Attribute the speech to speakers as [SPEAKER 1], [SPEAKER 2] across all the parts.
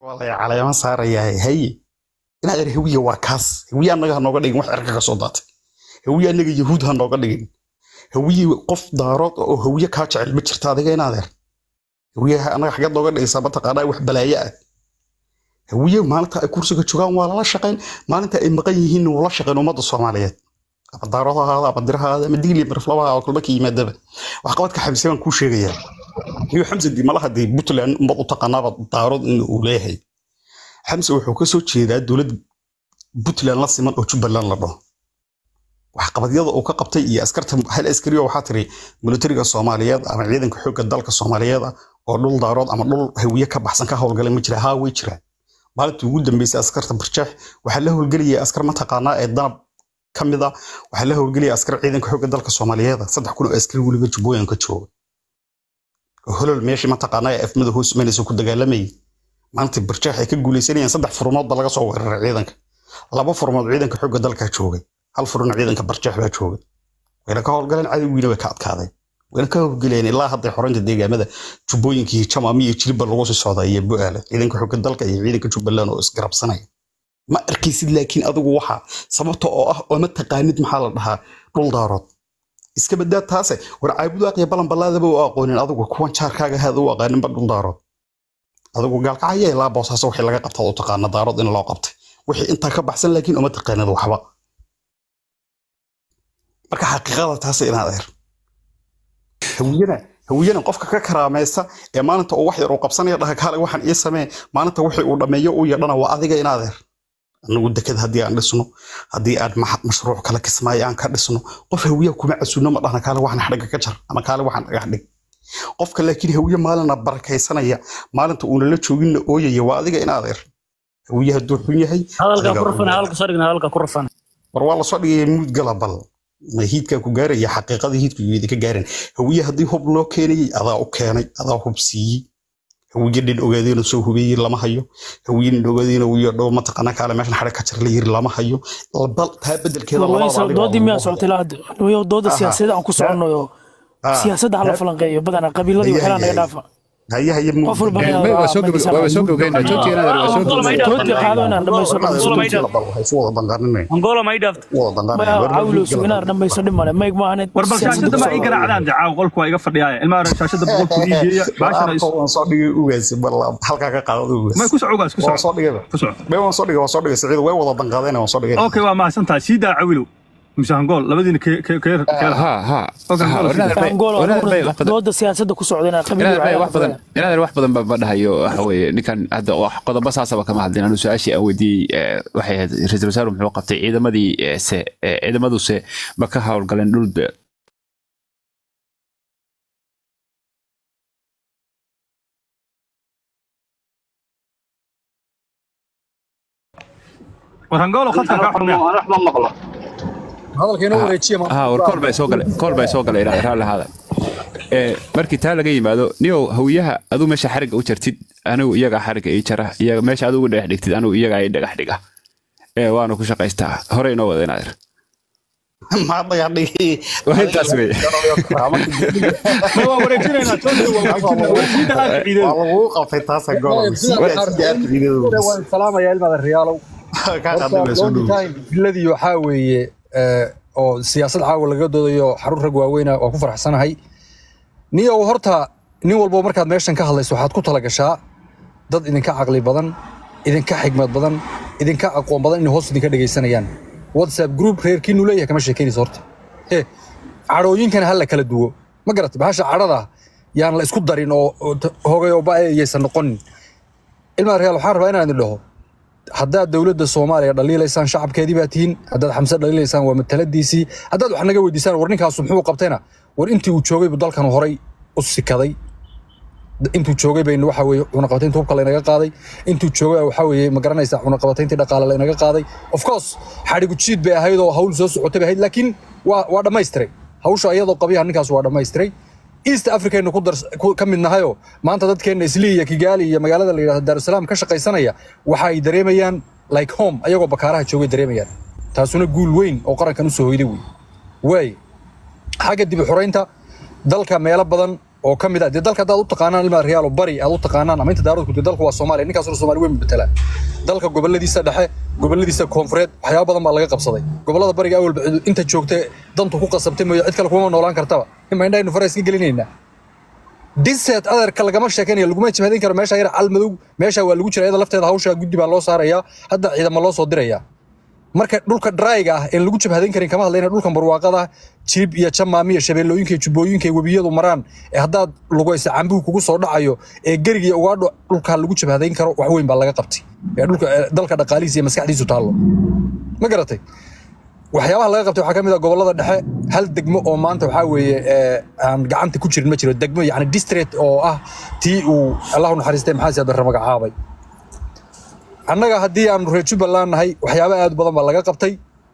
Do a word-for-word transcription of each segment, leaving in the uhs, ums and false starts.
[SPEAKER 1] والله على ما صار يا هي إن هذا هوية وكاس هوية أنا هنوقع دين واحد أركع صدات هوية أنا يهود هنوقع دين هوية قف دارات أو هوية كاتش على المتر هذا جاي نادر هوية أنا حاجات نوقع دين إصابة قناة واحد بلايا هوية ما أنت كورسك تشوفان ولا لا شقين ما أنت مقيهين ولا شقين وما الصوماليات الدارات هذا بدرها هذا مديني برفلوها أو كل بكي مدبه وحقوقك حبسين كل شيء غير هي حمزة دي مالها دي بطلان مبطة قناة الدارات إنه ولاهي حمزة وحكسو تشيدا دولد بطلان لصيمان أو جبلان لبه وحقبت يضع أو كقبتي إيه أسكرتهم هل أسكريو وحاتري ملتريق الصوماليات أما عيدن كحوك الدالك الصوماليات أو دول دارات أما دول هوية كبحسن كهول قال مجرى ها ويجرى مالت وجود بيس أسكرت برشاح وحله الجلية أسكر ما تقانا الضرب كم ذا وحله الجلية أسكر عيدن كحوك الدالك الصوماليات صدق كله أسكري ولي بتجبوين كتشو هلو الماشي ما تقانا إف مده هو سمين سو كده قال maanta barjaax ay ka guuleysanayeen saddex furumood ba laga soo weeraray ciidanka laba furumood ciidanka xoogga dalka joogay hal furun ciidanka barjaax baa joogay wayna ka howlgaleen cadawgiina way ka adkaaday wayna ka howlgaleen ilaa hadda xoreynta deegaamada jubbooyinkii jamaami iyo jilba lagu soo socday iyo bu'aale ciidanka xoogga dalka iyo ciidanka jubbaland oo isgarabsanaya ma arkaysid laakiin adigu waxa sababta oo ah oo ma taqaanid maxaa la dhahaa dhul daarood iska badaa taase war caabudu aqya balan balaadaba oo aqoonin adigu kuwan jaarkaaga haada u aqaanin ba dhul daarood adigu gaalkacaya ilaa boosaaso wixii laga qabtay oo taqaana daarood in loo qabtay wixii inta ka baxsan laakiin uma taqaanad waxba marka xaqiiqada taas in adeer hawiyana hawiyana qofka ka karaamaysa ee maalinta oo wax yar oo qabsanaya dhaha kale waxaan ii samee maalinta wixii uu dhameeyo uu yadhana waa adiga in adeer anagu dekad hadii aan dhisno hadii aad mashruuc kala kismaayo aan ka dhisno qof hawiya kuma casuuno ma dhahna kale waxaan xadhiga ka jar ama kale waxaan dhagax dhig qofka laakiin hawiye maalina barakaysanaya maalinta uu la joogin ooyaya waa adiga in adeer hawiye haduu xun yahay
[SPEAKER 2] hadalka ku rafan hadalka sarigna hadalka ku rafan
[SPEAKER 1] war waa la soo dhigay mud galabal ma hiidka ku gaaraya xaqiiqada hiidku yidi ka gaarin hawiye hadii hub loo keenay adaa u keenay adaa hub siiyay hawiye dhin ogaadeen soo hubiyay lama hayo hawiye dhin ogaadeen uu yadho ma taqana kale meeshan xare ka jar la yiri lama hayo bal taa bedelkeeda
[SPEAKER 2] laba doodi miya socotay iyo dooda siyaasadda aan ku soconayo siyaasadda hal falanqeeyo badana qabiiladii waxaan naga dhaafa
[SPEAKER 1] هيا هيا مو
[SPEAKER 3] قفل بقى واسوق واسوق وقينا توتي انا واسوق
[SPEAKER 2] توتي قادونا دميسو
[SPEAKER 4] انغولا ما يدافت
[SPEAKER 2] والله عاولوا سوينا دميسو دمانه مايك ما هنت
[SPEAKER 4] warbarshashada ma iga raacdaan dacaaw qolku waa iga fadhiyaa ilmaha rashashada boqolku iigeeya baashana
[SPEAKER 1] waan soo dhigay ugaas balla halka ka qaado ugaas
[SPEAKER 4] ma ku socogaas ku
[SPEAKER 1] soo dhigay ku soo bay waan soo dhigay waan soo dhigay saciid way wada danqadeen waan soo dhigay
[SPEAKER 4] okay waa mahadsantahay sida cawilow مشانقول لبدين كي كي كي
[SPEAKER 3] ها ها
[SPEAKER 2] انغولا dooda siyaasadda ku socdayna qabiilada
[SPEAKER 3] wax badan inaad wax badan badhayo waxa weeye ninkan hadda wax qodobo saasaba kama hadlin anu su'aashi awoodii waxay ahayd ra'iisul wasaare muxuu qabtay ciidamadii se ciidamadu se ma ka hawlgaleen dhul beer
[SPEAKER 4] warangolo khadka ka xurmay
[SPEAKER 5] wax ma maqlo
[SPEAKER 6] hadalkeena wareejiye ma
[SPEAKER 3] ha war kor bay soo galay kor bay soo galay ilaa raali hada ee markii taa laga yimaado niyo hawiyaha adu meesha xariga u jartid anigu iyaga xariga ay jara iyaga meesha adu u dhex dhigtid anigu iyaga ay dhagax dhiga ee waanu ku shaqaystaa hore inoo wada inaadir
[SPEAKER 1] ma dayadhigi
[SPEAKER 3] waxaas weey
[SPEAKER 4] ma waa wareejinayna toonta waa wareejinayna
[SPEAKER 1] waa lagu qabtay taas gool
[SPEAKER 6] waan salaamaya ilmaha riyaalow
[SPEAKER 1] ka qadamay soo dhaw
[SPEAKER 6] biladii waxa weeye oo siyaasad caawa laga doodayo xarun rag waaweyn oo ku faraxsanahay niyo horta nin walba markaad meeshan ka hadlayso waxaad ku tala gashaa dad idinka caqli badan idinka xigmad badan idinka aqoon badan in hoos idinka dhageysanayaan WhatsApp group reerkiinu leeyahay kama sheekeynayso horta ee carooyinkan hal kala duwo ma garatay bahasha carada yaan la isku darin oo hogay oo baayaysan noqon ilmaha real waxaan rabaa inaan dhaho hadda dawladda Soomaaliya dhaliilaysan shacabkeedii baa tiin hadda xamse dhaliilaysan waa mataladiisii hadda wax naga weydiisan war ninkaas muxuu qabtayna war intii uu joogay dalkan horay u sikaday intuu joogay bayna waxa weeye una qabtaynta hubka la inaga qaaday intuu joogay waxa weeye ma garanaysaa una qabtaynta dhaqaale la inaga qaaday of course xarigu jiid bay ahayd oo hawl soo socotay bay ahayd laakiin waa waa dhameystiray hawsha iyadoo qabiyaha ninkaas waa dhameystiray East Africa inuu ku dar ka mid nahayo maanta dadkeena Isliya Kigali iyo magaalada la yiraahdo Dar es Salaam ka shaqaysanaya waxa ay dareemayaan like home ayagoo bakaaraha joogay dareemayaan taasuna guul weyn oo qarankan u soo hoyday way way xaga dib u xoreynta dalka meelo badan oo ka mid ah dee dalka hadaad u taqaanaan ilmaa reyaal oo bari aad u taqaanaan ama inta daaroodku dee dalku waa Soomaaliya ninkaasuna Soomaali weyn betela dalka goboladiisa dhexe goboladiisa koonfureed waxyaabo badan baa laga qabsaday gobolada bariga awalba inta joogtay dantu ku qasabtay mooy cid kale kuma noolaan kartaba ima indhaynu farays ka gelinayna diset adarka lagama sheekanayo laguma jabhadin karo meesha yar calmadow meesha waa lagu jiraa iyada lafteeda hawsha guddi baa loo saaraya hadda ciidamo loo soo diraya marka dhulka dryga ah in lagu jabhadin karin kama hadlayna dhulka barwaaqada jib iyo jamaami iyo shabeelooyinka iyo jubbooyinka iyo wabiyadu maraan ee haddaad lugaysa cambuhu kugu soo dhacayo ee gariga ugaadho dhulka lagu jabhadin karo wax weyn baa laga qabtay ee dhulka dalka dhaqaalihiisa iyo maskaxdiisu taalo ma garatay waxyaabaha laga qabtay waxa kamid ah gobolada dhexe hal degmo oo maanta waxa weeye aan gacanta ku jirin ma jiro degmo yaani district oo ah tii uu Allahu naxariistay maxaa si aad magacaabay annaga haddii aan reer Jubbaland nahay waxyaabo aad badan baa laga qabtay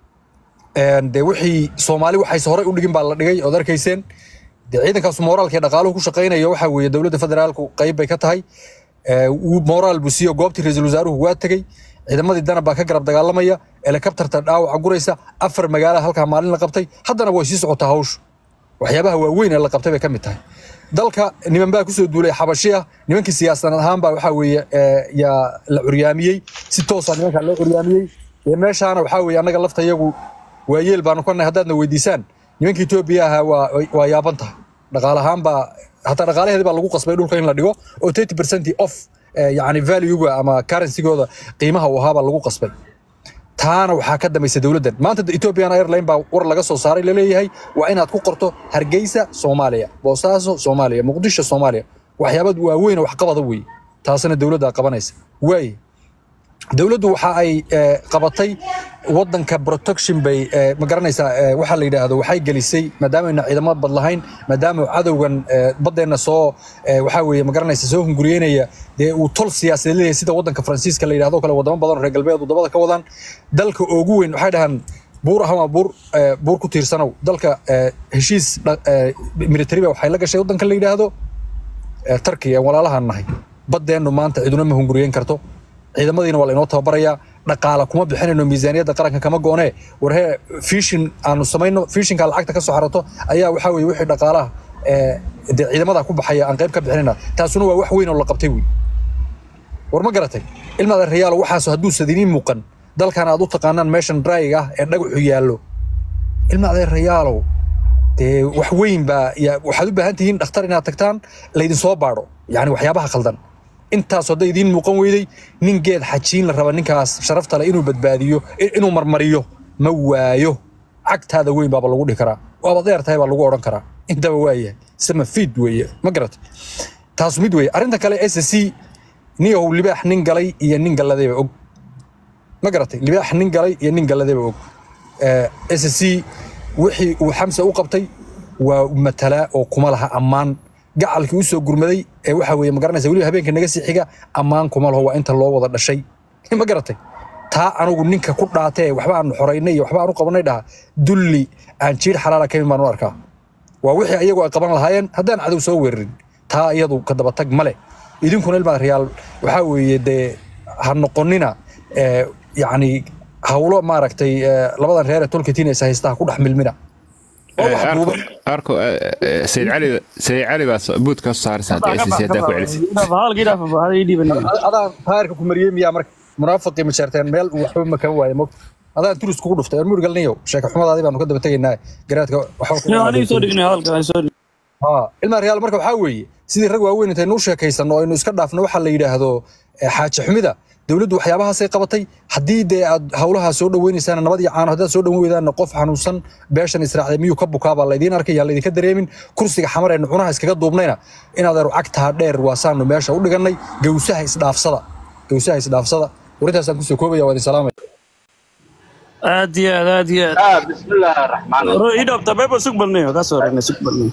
[SPEAKER 6] een de wixii Soomaali waxay hore u dhigin baa la dhigay oo darkayseen de ciidankaas moraalka dhaqaaluhu ku shaqeynaya waxa weeye dawladda federaalku qayb bay ka tahay ee uu moraal busiyo goobtii ra'iisul wasaaruhu waa tagay ciidamadii dana baa ka garab dagaalamaya helicopterta dhaawac guraysa afar magaalo halka maalin la qabtay haddana way sii socotaa hawsh waxyaabaha waaweyn ee la qabtay bay ka mid tahay dalka niman baa ku soo duulay xabashiya nimankii siyaasadeed ahaan baa waxa weeye ya la curyaamiyay si toos ah nimanka loo curyaamiyay ee meeshaana waxa weeye anaga lafta iyagu waayeel baan ku nahay hadaadna weydiisaan nimankii Itoobiya ah waa waa yaabanta dhaqaalahaan baa hatta dhaqaalaheeda baa lagu qasbay dhulka in la dhigo oo thirty percent off يعني value ama currency gooda qiimaha uu ahaa lagu qasbay taana waxa ka dambeysay dawladda maanta Ethiopian Airlines baa war laga soo saaray leeyahay waa inaad ku qorto Hargeysa Soomaaliya Boosaaso Soomaaliya Muqdisho Soomaaliya waxyaabad waaweyn wax qabada weey taasina dawladda qabanaysa way dawladdu waxa ay qabatay wadanka protection bay ma garanaysaa waxa la yiraahdo waxay galisay maadaama ay ciidamada bad lahayn maadaama cadawgan badeena soo waxa weeye ma garanaysaa soo hunguriyeynaya de uu tol siyaasadeed leeyahay sida wadanka Faransiiska la yiraahdo kale wadamo badan reer galbeed wadamada ka wadaan dalka ugu weyn waxay dhahan buur ahama buur buur ku tiirsanow dalka heshiis military waxay la gashay wadanka la yiraahdo Turkiga walaalahan nahay badeenu maanta ciduna ma hunguriyeyn karto ciidamadiina waa inoo tababaraya dhaqaala kuma bixinayno miisaaniyada qaranka kama go'one warhe fishing aanu sameeyno fishingka lacagta ka soo xarato ayaa waxa weeye wixii dhaqaalaha ee ciidamada ku baxaya aan qayb ka bixinayna taasuna waa wax weyn oo la qabtay weey war ma garatay ilmaada reyaal waxaas haduu sadiniin muuqan dalkan aad u taqaanaan meeshan dryga ah ee dhagaxu yaalo ilmaada reyaalo de wax weyn ba waxaad u baahan tihiin dhakhtar inaad tagtaan la idin soo baaro yaani waxyaabaha khaldan intaas oo idin muuqan weeyday nin geed xajiin la raba ninkaas sharafta leh inuu badbaadiyo inuu marmariyo ma waayo cagtaada weyn baa lagu dhigi karaa waa deer tahay baa lagu oran karaa intaba waaye sama feed weeye ma garat taas mid weeye arinta kale S C niyo libaax nin galay iyo nin galadeeba og ma garatay libaax nin galay iyo nin galadeeba og ee S C wixii uu Xamsa u qabtay waa matala oo kuma laha amaan gacalkii u soo gurmaday ee waxa weeye ma garanaysaa wali habeenka naga sii xiga amaan kuma laho waa inta loo wada dhashay ma garatay taa anigu ninka ku dhaatay waxba aan xoreynay waxba aan u qabanay dhaha dulli aan jiir xalaala ka imaan u arkaa waa wixii ayagu ay qaban lahaayeen haddaan cadow soo weerarin taa iyadu ka daba tag male idinkuna ilmaad reyaal waxa weeye de ha noqonina ee yaani hawlo maaragtay labadan reer ee tolkitiin ay haysta ku dhaxmilmina
[SPEAKER 3] أركو سيد علي سيد علي بس بود كسر ساعة أساسية ده كويس.
[SPEAKER 2] هذا كده هذا يدي بنا.
[SPEAKER 6] هذا هارك كمريم يا مرك مرافق مشارتين ميل وحب مكان واي مك. هذا تورس كود فتا المور قال نيو شيخ حمد هذا بانو كده بتجي ناي قرأت وحوك.
[SPEAKER 2] لا أنا يسود إني هالك أنا يسود.
[SPEAKER 6] ها المريال مركب حاوي سيد الرجوع وين أنت نوشة كيسان إنه إنه سكر دافن وحلا يده هذا حاج حميدة dawladdu waxyaabaha ay qabatay hadii de hawlaha soo dhaweynaysan nabadii caan hada soo dhaweydaan qof xanuunsan beeshan israacday miyuu ka bukaaba la idin arkay yaa la idin ka dareemin kursiga xamar ee cunaha iskaga duubnayna inaad aru cagta dheer waasaanu meesha u dhiganay gawsaha isdhaafsada gawsaha isdhaafsada warintaas aan ku soo koobaya waa salaamay
[SPEAKER 2] aad iyo aad iyo
[SPEAKER 5] ah bismillaahir rahmaanir
[SPEAKER 2] rahiim idab tababa suqbalnay ka soo ragnay suqbalnay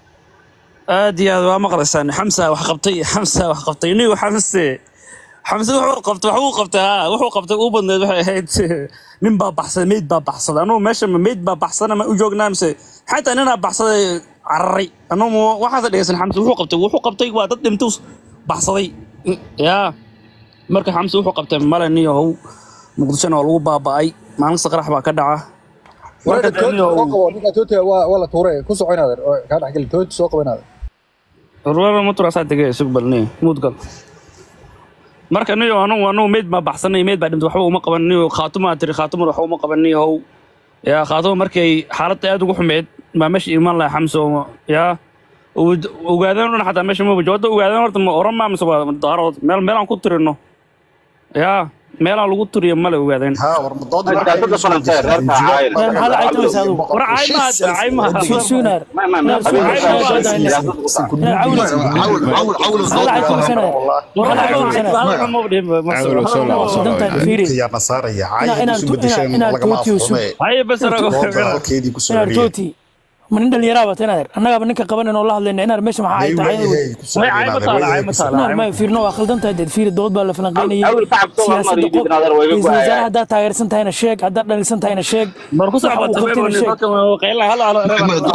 [SPEAKER 2] aad iyo aad waa maqlaysaan Xamsa wax qabtay Xamsa wax qabtay inuu Xamsa حمزة وحول قبته وحول قبته وحول قبته وبدنا هيد نبى بحص ميت بحص أنا ماشي ميت بحص أنا ما أجوجنا مس حتى أنا بحص عرّي أنا مو واحد اللي اسمه حمزة وحول قبته وحول قبته وقت دمتوس بحصي يا مركز حمزة وحول قبته ماله نيو هو مقدسنا والله بابا أي ما نسق راح بكدعه
[SPEAKER 6] مركز نيو ولا توت ولا توري كوسو عين هذا كان حكي توت سوق بين هذا
[SPEAKER 2] ruuxa ma turaasa tagay isku balnay mood gal marka niyo anu anu meed ma baxsanay meed baa dhintay waxba uma qabanayo khaatuma tiri khaatuma waxba uma qabanayo how ya khaatuma markay xaaladda aad ugu xumeed ma meesh iimaan la xamso ya ogaadaan xataa meesha ma wajoodo ogaadaan horta ma oran ma mise daarood meel meel aan ku tirino ya meel aan lagu tiriyo male ogaadaan
[SPEAKER 1] ها ورمضان
[SPEAKER 5] siyaasada falanteed reerka caayil
[SPEAKER 7] هذا عيد وسادو
[SPEAKER 2] war caay ma caay ma
[SPEAKER 7] سو سونار
[SPEAKER 5] ma ma ma
[SPEAKER 7] عول
[SPEAKER 1] عول عول عول
[SPEAKER 7] هذا عيد وسنة هذا عيد وسنة
[SPEAKER 3] عاول وصل وصل
[SPEAKER 7] فيري
[SPEAKER 1] يا نصارى يا
[SPEAKER 7] أنا- أنا
[SPEAKER 1] عايز
[SPEAKER 7] تو- أنا- أنا توتي وسو.
[SPEAKER 2] ay bas
[SPEAKER 1] halkeedii ku soo
[SPEAKER 7] إنا
[SPEAKER 1] horiyay
[SPEAKER 7] توتي من عند اللي رابط هنا أنا قبل نك قبلنا والله لأن أنا مش مع عيد عيد
[SPEAKER 2] way caay ma taala caay ma taala
[SPEAKER 7] نار ما في نوع خلدنا تهدد في الدود بلا فلانقيني
[SPEAKER 5] أول تعب سوى
[SPEAKER 7] سياسة
[SPEAKER 5] مريض
[SPEAKER 7] دقوق
[SPEAKER 5] بنادر ويقول
[SPEAKER 7] إذا
[SPEAKER 5] هاي.
[SPEAKER 7] زال هذا تاير سنت هنا شيك هذا دل سنت هنا شيك
[SPEAKER 2] marku soo xabata qayla hala hala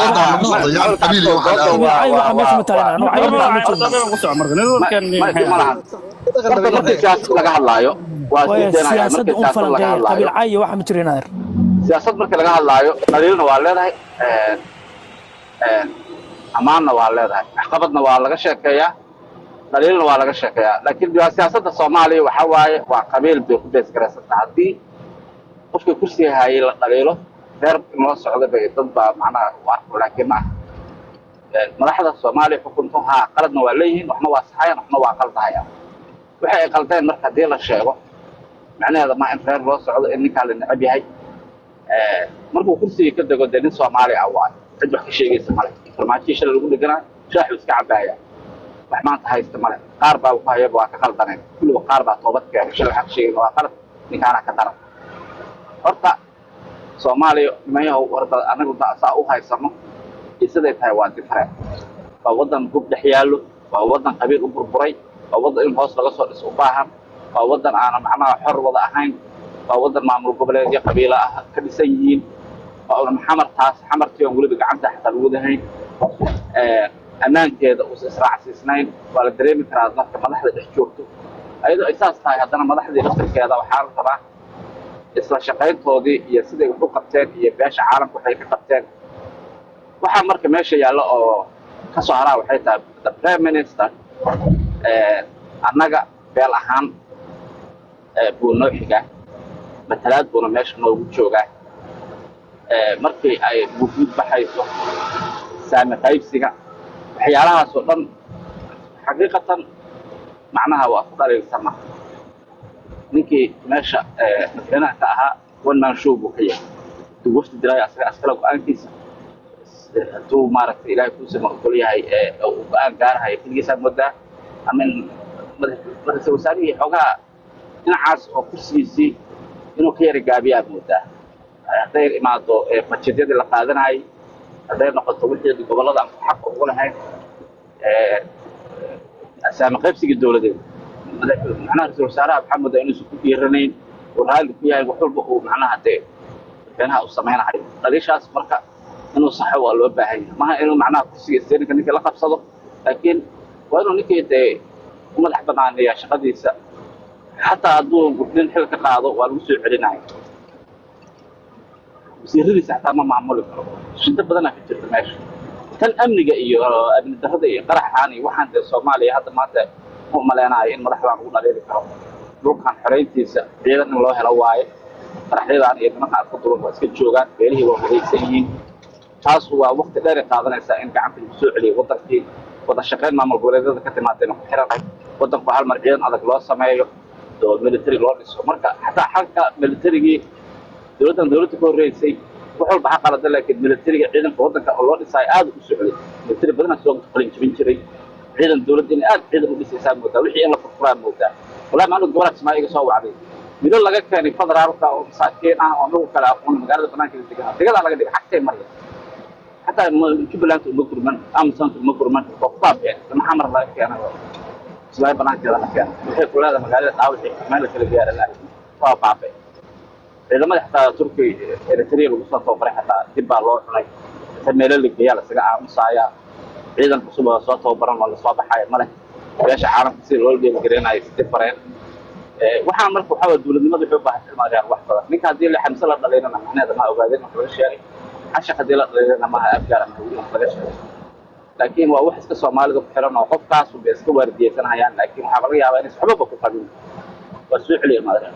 [SPEAKER 7] عيد واحد مش متعلنا أنا عيد واحد مش
[SPEAKER 2] ku soo marka nidaamkan
[SPEAKER 5] ma lahan marka markii siyaasad laga hadlaayo waa
[SPEAKER 7] ويا
[SPEAKER 5] sideena
[SPEAKER 7] سياسة
[SPEAKER 5] markii
[SPEAKER 7] أم
[SPEAKER 5] siyaasad laga
[SPEAKER 7] فلانقية قبل
[SPEAKER 5] hadlaayo
[SPEAKER 7] عيد واحد مترين نار
[SPEAKER 5] siyaasad markii laga hadlaayo dhaliilna waa leedahay een een amaanna waa leedahay waxqabadna waa laga sheekeeyaa dhaliilna waa laga sheekeeyaa laakiin siyaasadda Soomaaliya waxa waaye waa qabiil bay ku beesgaraysan haddii qofka kursiga hayay la dhaliilo reer noo socda bay dad baa macnaha u arko laakiin ma madaxda Soomaaliya xukunto ha qaladna waa leeyihiin waxna waa saxayaan waxna waa qaldayaan waxa ay qaldeen marka hadii la sheego macnaheedu ma in reer loo socdo in ninka la necab yahay ee markuu kursiga ka dago dadin Soomaali ah waa cid wax ka sheegaysa male farmaajo shil lagu dhiganaa shaax iska cabaaya wax maanta haysta male qaar baa ku hayay waa ka qaldaneen kullu qaar baa toobad keenay shil wax sheegay waa qalad ninkaana ka daran horta Soomaaliya mayaha warda anagu saa u haysano isaday tahay waa different waa wadan gub dhaxyaalo waa wadan qabiil u burburay waa wadan in hoos laga soo dhiso u baahan waa wadan aan macnaha xor wada ahayn waa wadan maamul goboleedyo qabiila ah ka dhisan yihiin waa maxamar taas xamartii oo waliba gacanta xataa lagu dahayn ee amaankeeda uu israacsiisnayn waa la dareemi karaa dadka madaxda dhex joogto ayadoo ay saas tahay haddana madaxdii laftirkeeda waxaa la rabaa isla shaqayntoodii iyo siday wax u qabteen iyo beesha caalamka waxay ka qabteen waxaa marka meesha yaalla oo ka soo haraa waxay tahay the prime minister ee annaga beel ahaan ee buu noo xigaa matalaad buuna meesha noogu joogaa ee markii ay guud baxayso saami qaybsiga waxyaalahaas oo dhan xaqiiqatan macnaha waa ku dhaleelsama ninkii meesha ee madaxweynaha ka ahaa one man show buu ka yahay duu wafdi dilay asaga askala go-aankiisa hadduu maaragtay ilaahay kuusama ogol yahay ee uu go-aan gaarahayo keligiisaa moodaa amin madaxweyne wasaarihii xoogaa dhinacaas oo kursigiisii inuu ka yara gaabiyaa moodaa hadday imaado bajedyadii la qaadanayay hadday noqoto wixii gobollada aan xaq ugu lahayn saami qaybsigii dowladeeda macnaha ra-iisul wasaaraha maxaa moodaa inuusan ku dhiiranayn oo raalli ku yahay wax walba uu macnaha dee madaxweynaha uu samaynayo dhaliishaas marka inuu saxo waa loo baahan yahay maaha inuu macnaha kursiga isteeninka ninkii la qabsado laakiin waa inuu ninkii dee u madax banaaneeyaa shaqadiisa xataa hadduu gudnin xil ka qaado waa lagu soo celinaya wasiiradiisa xataa ma maamuli karo shinta badanaa ka jirta meesha tan amniga iyo amni darrada iyo qaraxaan iyo waxaan dee Soomaaliya hadda maanta u maleenayo in madaxdan ugu dhaleeli karo dhulkan xoreyntiisa ciidan in loo helo waaye qaraxyadan iyo nimanka ku duwan waa iska joogaan beelihii waa wadaysan yihiin taas waa waqti dheer qaadanaysa in gacanta lagu soo celiyo wadankii wada shaqeyn maamul goboleedyada ka timaadeen ku xiran wadanku hal mar ciidan adag loo sameeyo oo military loo dhiso marka xataa xalka militarigii dowladdan dowladda ka horeysay wax walba xaq qalad laakiin militariga ciidanka wadanka oo loo dhisay aad u socday military badan soo qalin jabin jiray ciidan dowladda in aad ciidan u dhisaysaa moodaa wixii in la furfuraa moodaa wallahi maanu gobolka Soomaaliya soo wacday milo laga keenay federaalka oo saakiin ah oo nagu kala aqoon magaalada banaankeeda degan deegaanada laga dhigay xaqay maraya حتى جبلانت المكرمان أمسانت المكرمان وقفة محمر الله كأنا سلاي بنان كذا كان وحي كل هذا مقالة تعاود ما لك الجيار الآن وقفة إذا ما حتى تركي إريتريا وقصة وفرح حتى تبى الله هناك تميل لك جيال سجع مصايا إذا كسبة صوت وبرم ولا صوت حي ملك ليش عالم كثير لول جيل جرينا يستفرين waxaan markuu xawad dawladnimada wuxuu baahan tilmaamayaa wax badan ninka hadii la xamsala dhaleena macnaheedu ma ogaadeen wax laga sheegay عشان هذه لا ما أفكار laakiin waa wax iska Soomaaliga ku xiran oo qofkaas uu iska waardiyaysanayaan laakiin waxa laga yaabaa in waxba ku qabin waa soo celiya maadaama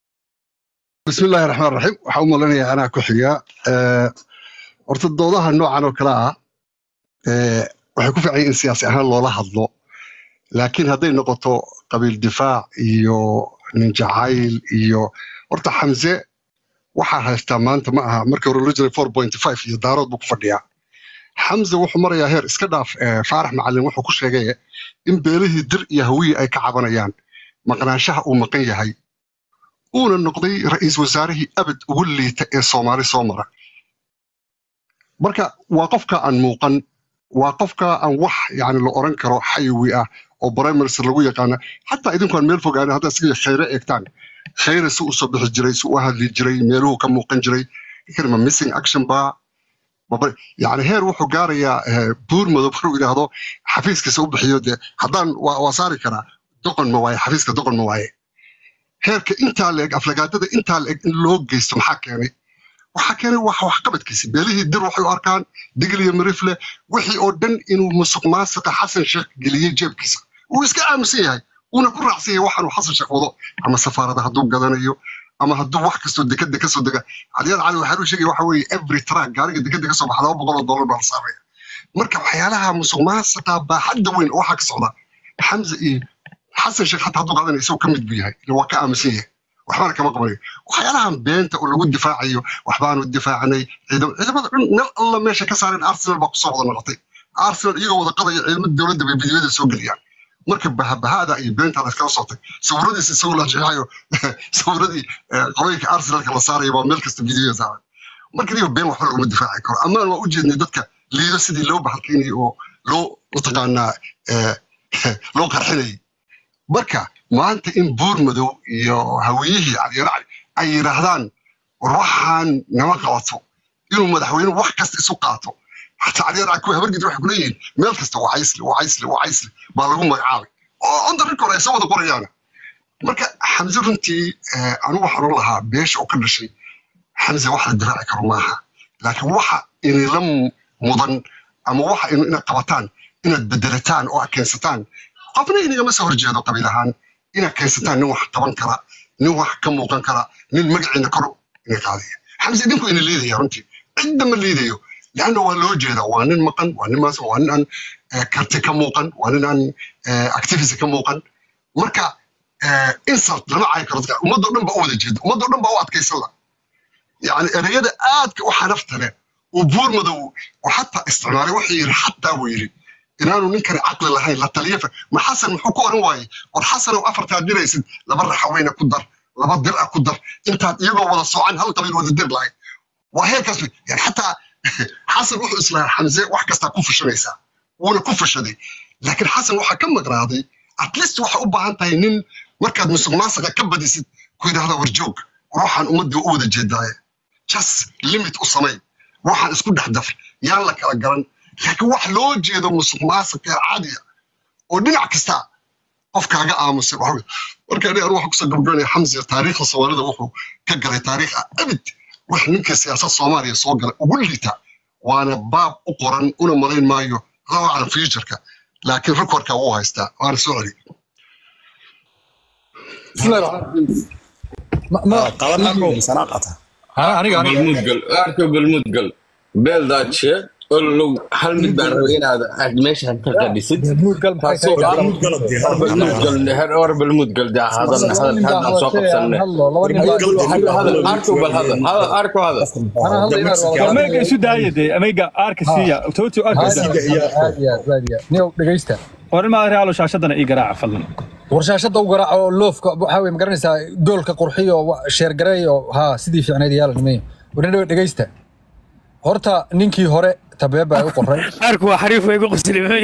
[SPEAKER 8] بسم الله الرحمن الرحيم waxaan u maleynayaa anaa ku xiga ee horta doodaha noocan oo kala ah ee waxay ku fiican in siyaasi ahaan loola hadlo laakiin hadday noqoto qabiil difaac iyo nin jacayl iyo horta Xamse waxa haystaa maanta ma aha markii hore loo four point five iyo daarood buu ku fadhiyaa Xamse wuxuu marayaa heer iska dhaaf Faarax Macallin wuxuu ku sheegay in beelihii dir iyo hawiye ay ka cabanayaan maqnaanshaha uu maqan yahay uuna noqday ra'iis wasaarihii abad ugu liita ee Soomaali soo mara marka waa qofka aan muuqan waa qofka aan wax yaani la oran karo xayawi ah oo primary lagu yaqaan hatta idinku aan meel fogaan hadda iska khayra eegtaan khayra soo soo bixi jiray soo hadli jiray meeluhu ka muuqan jiray kalma missing action ba يعني هير وحو قاريا بور مدو فرو يراهدو حفيزك سو بخيو دي حدان وا ساري كرا دقن مواي حفيزك دقن مواي هيرك انت ليق افلغادده انت ليق ان لو غيستو ما كاني waxa kale wax wax qabadkiisa beelihii dir waxay u arkaan digaliya marifle wixii oo dhan inuu musuq maasuqa Xasan Sheekh galiyay jeebkiisa uu iska aamusan yahay una ku raacsan yahay waxaan Xasan Sheekh wado ama safaarada haduu gadanayo ama haduu wax kasto dekada ka soo daga Caliyaal Cali waxa uu sheegay waxa weeye every truck gaariga dekada ka soo baxda laba boqol oo dollar baa saaraya marka waxyaalaha musuq maasuqa baa hadda weyn waxa ka socda Xamse iyo Xasan Sheekh hatta haduu qadanayso kamid buu yahay waa ka aamusan yahay waxbaan kama qabanay waxyaalahan beenta oo lagu difaacayo waxbaan u difaacanay ciidamada meel alla meesha ka saareen Arsenal baa ku soo wada noqotay Arsenal iyagoo wada qadaya ciidamada dawladda bay bidiyada soo galiyaan marka bahada iyo beenta la iska soo tagtay sawiradiisa soo la jeexayo sawiradii qoyka Arsenal ka la saaray baa meel kasta bidiyada saaran marka iyo been waxba lagu difaaci karo ama waa u jeednay dadka liido sidii loo baxalkeenay oo loo taqaana loo qarxinay marka maanta in buur madow iyo hawiyihii Caliyaal ay yiraahdaan ruuxan nama qabato inuu madaxweyne wax kasta isu qaato hatta Caliyaal ku habargid wax ku leeyahay meel kasta waa isla waa isla waa isla baa lagu magacaabay oo under record ay soo wada qorayaan marka Xamse runtii anu waxaan lahaa beesh oo ka dhashay Xamse wax la difaaci karo maaha laakiin waxa in la mudan ama waxa in ina qabataan inaad bedelataan oo akeensataan qofna inaga soo horjeedo qabiilahaan ina kaysataan nin wax qaban kara nin wax ka muuqan kara nin magaciina kor ina qaadiya Xamse dinku ina leeyahay runtii cidda ma leeyahay laana waa loo jeedaa waa nin maqan waa nin maas waa nin karti ka muuqan waa nin aan activist ka muuqan marka insult lama ay karo ummadda dhan ba wada jeedo ummadda dhan ba u adkaysan la yani erayada aadka waxa naftale oo buur madow waxa isticmaalay wixii hatta weeyri inaanu ninkan aqli lahayn la taliyafa ma Xasan muxuu ku oran waayay war Xasan oo afarta diraysid laba raxweyna ku dar laba dir ku dar intaad iyagoo wada soocan hal qabiil wada dir lahayd waa heerkaas yani hatta Xasan wuxuu islaa Xamse wax kasta ku fashanaysa wala ku fashaday laakiin Xasan waxa ka maqraaday at least waxa u baahan tahay nin markaad musuq maasuqa ka badisid ku yiraahdo warjoog ruuxan ummadda u wada jeedaay just limit u samay waxaan isku dhaxdaf yaan la kala garan laakiin wax loo jeedo musuq maasuqa caadi ah oo dhinac kasta qof kaaga aamusay waxa marka aan wax ku soo gabagaynay Xamse taariikhda Soomaalida wuxuu ka galay taariikh abid wax ninka siyaasadda Soomaaliya soo galay ugu liita waana baab u qoran una malayn maayo loo aan future-ka laakiin recordka uu haystaa waan soo celi
[SPEAKER 6] ما
[SPEAKER 1] qabanayno sanaqata
[SPEAKER 6] انا انا
[SPEAKER 9] بالمدقل اركب بالمدقل بيل ذات شيء قول له هل من بين هذا ماشي هنتقل بسد
[SPEAKER 6] مود قلب
[SPEAKER 9] بالمدقل نهر اور بالمدقل ده هذا هذا هذا سوق سنه هذا اركب هذا هذا اركب هذا
[SPEAKER 6] انا
[SPEAKER 4] اميجا شو دايده اميجا ارك سيا توتو ارك
[SPEAKER 6] هذه هذه نيو دغيستا
[SPEAKER 4] ورما ريالو شاشدنا اي قراع فضلا
[SPEAKER 6] warshashada u garaaco loofka waxa way magaranaysaa doolka qurxiyo sheer gareeyo ha sidii fiicneed yaal nimay warna dhageysta horta ninkii hore tabeeba ay u qoray
[SPEAKER 7] arku waa xariif way ugu qoslimay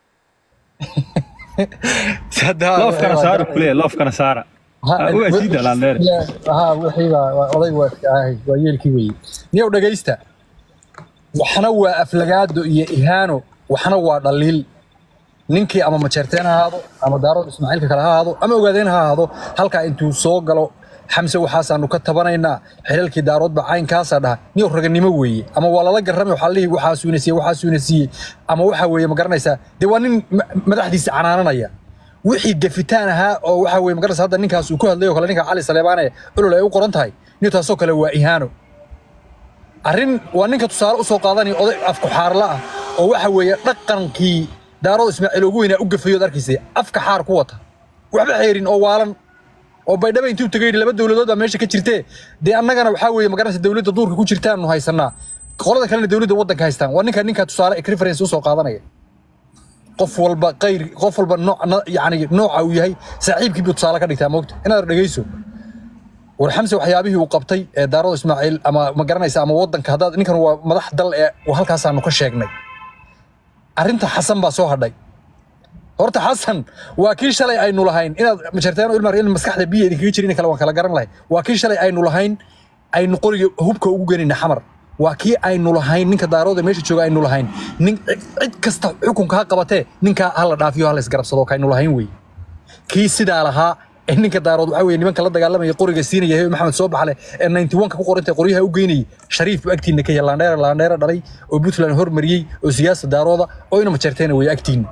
[SPEAKER 6] sada
[SPEAKER 4] loof kana saara kule loof kana saara
[SPEAKER 6] ha
[SPEAKER 4] sida la leer
[SPEAKER 6] ha wixii waa oday waa ahay waa yeelkii way niyow dhageysta waxna waa aflagaado iyo ihaano waxna waa dhaliil ninkii ama ma jeerteen ahaado ama daaro Ismaaciilka kala ahaado ama ogaadeen ahaado halka intuu soo galo xamse waxaasaanu ka tabanaynaa xilaalkii daarood baa caynkaasa dhaha niyo raganimo weeye ama waa lala garramay waxaa lihi waxaa suunasiiyey waxaa suunasiiyey ama waxa weeye ma garanaysaa dee waa nin madaxdiisa canaananaya wixii gafitaan ahaa oo waxa weeye ma garanaysaa hadda ninkaas uu ku hadlayo kale ninka cali saleebaane olol ay u qoran tahay niyo taasoo kale waa ihaano arrin waa ninka tusaale u soo qaadanaya oday afku xaarla ah oo waxa weeye dhaqankii daarood ismaaciil ugu weynaa u gafayood arkaysay afka xaar ku wata waxba xeerin oo waalan oo baydhaba intuu tagay laba dawladood baa meesha ka jirtee dee annagana waxaa weeye ma garanaysa dawladda duurka ku jirtaanu haysanaa qolada kalena dawladda waddanka haystaan waa ninka ninka tusaale reference u soo qaadanaya qof walba qayr qof walba nooc yacni nooca uu yahay saaxiibkii buu tusaale ka dhigtaa moogta inaad dhegayso war xamse waxyaabihii uu qabtay ee daarood ismaaciil ama ma garanaysa ama waddanka haddaad ninkan waa madax dal ee halkaasaanu ka sheegnay arrinta xasan baa soo hadhay horta xasan waa kii shalay aynu lahayn inaad majartaan ilmar in maskaxda biyo idinkaga jirin kale waan kala garan lahay waa kii shalay aynu lahayn aynu qoriga hubka ugu gelinay xamar waa kii aynu lahayn ninka daarooda meesha jooga aynu lahayn nin cid kasta xukunka ha qabatee ninka hala dhaafiyo hala isgarabsado kaynu lahayn wey kii sidaa lahaa ee ninka daarood waxa weeye nimanka la dagaalamaya qoriga siinaya Maxamed Maxamed soo baxale ee ninety one ka ku qorantay qoryaha u geynay Shariif agtiina ka yalaan dheer laan dheer dhalay oo Puntland hormariyay oo siyaasad daarooda oo ina ma jarteen way agtiina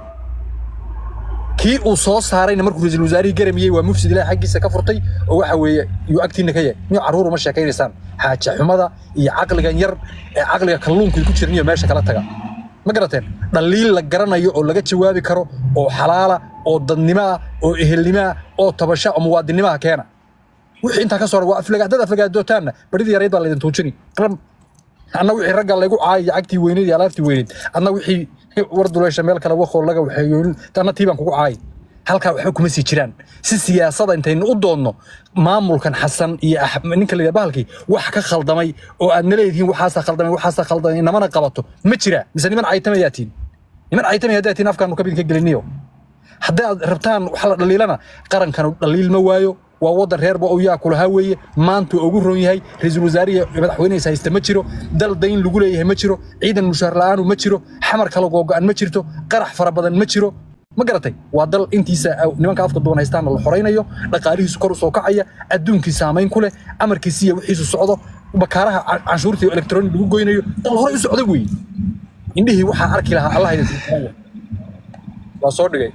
[SPEAKER 6] kii uu soo saarayna markuu ra'iisul wasaarihi garamiyay waa mufsid ilaa xaqiisa ka furtay oo waxa weeye iyuu agtiina ka yahay niyo caruur uma sheekaynaysan xaaja xumada iyo aqligan yar ee aqliga kalluunka ku jirniyo meesha kala taga ma garateen dhaliil la garanayo oo laga jawaabi karo oo xalaala oo dadnimo oo ehelnimo oo tabasho oo muwaadinimo keena wixii inta ka soo waa aflagaadada aflagaadootaana baridii yareed baa la idin tuujini qram anna wixii ragga lagu caayay agtii weyneed iyo alaabtii weyneed anna wixii warduleysha meel kale waxoo laga waxeeyo tanna tiiban kugu caay halka waxa kuma sii jiraan si siyaasadda intaynu u doonno maamulkan xasan iyo ninka la bahalkii wax ka khaldamay oo aad naleediin waxaas khaldamay waxaas khaldamay namana qabato ma jira mise niman aytamayaatiin niman aytamayaatiin afkaanu ka bidin ka geliniyo haddii aad rabtaan wax la dhaliilana qarankan dhaliil ma waayo waa wadan reerba oo yaa kula weeye maanta ugu roon yahay ra'iisul wasaariga madaxweynaha haysta ma jiro dal dayn lagu leeyahay ma jiro ciidan mushaar la'aan ma jiro xamar kala googo'an ma jirto qarax fara badan ma jiro ma garatay waa dal intiisa nimanka afka doon haystaan la xoreynayo dhaqaalihiisu kor u soo kacaya adduunkii saameyn ku leh amarkiisa iyo wixiisu socdo bakaaraha canshuurta electronic lagu goynayo dal hore u socdo weey indhihii waxa arki lahaa Allah idin waa soo dhigay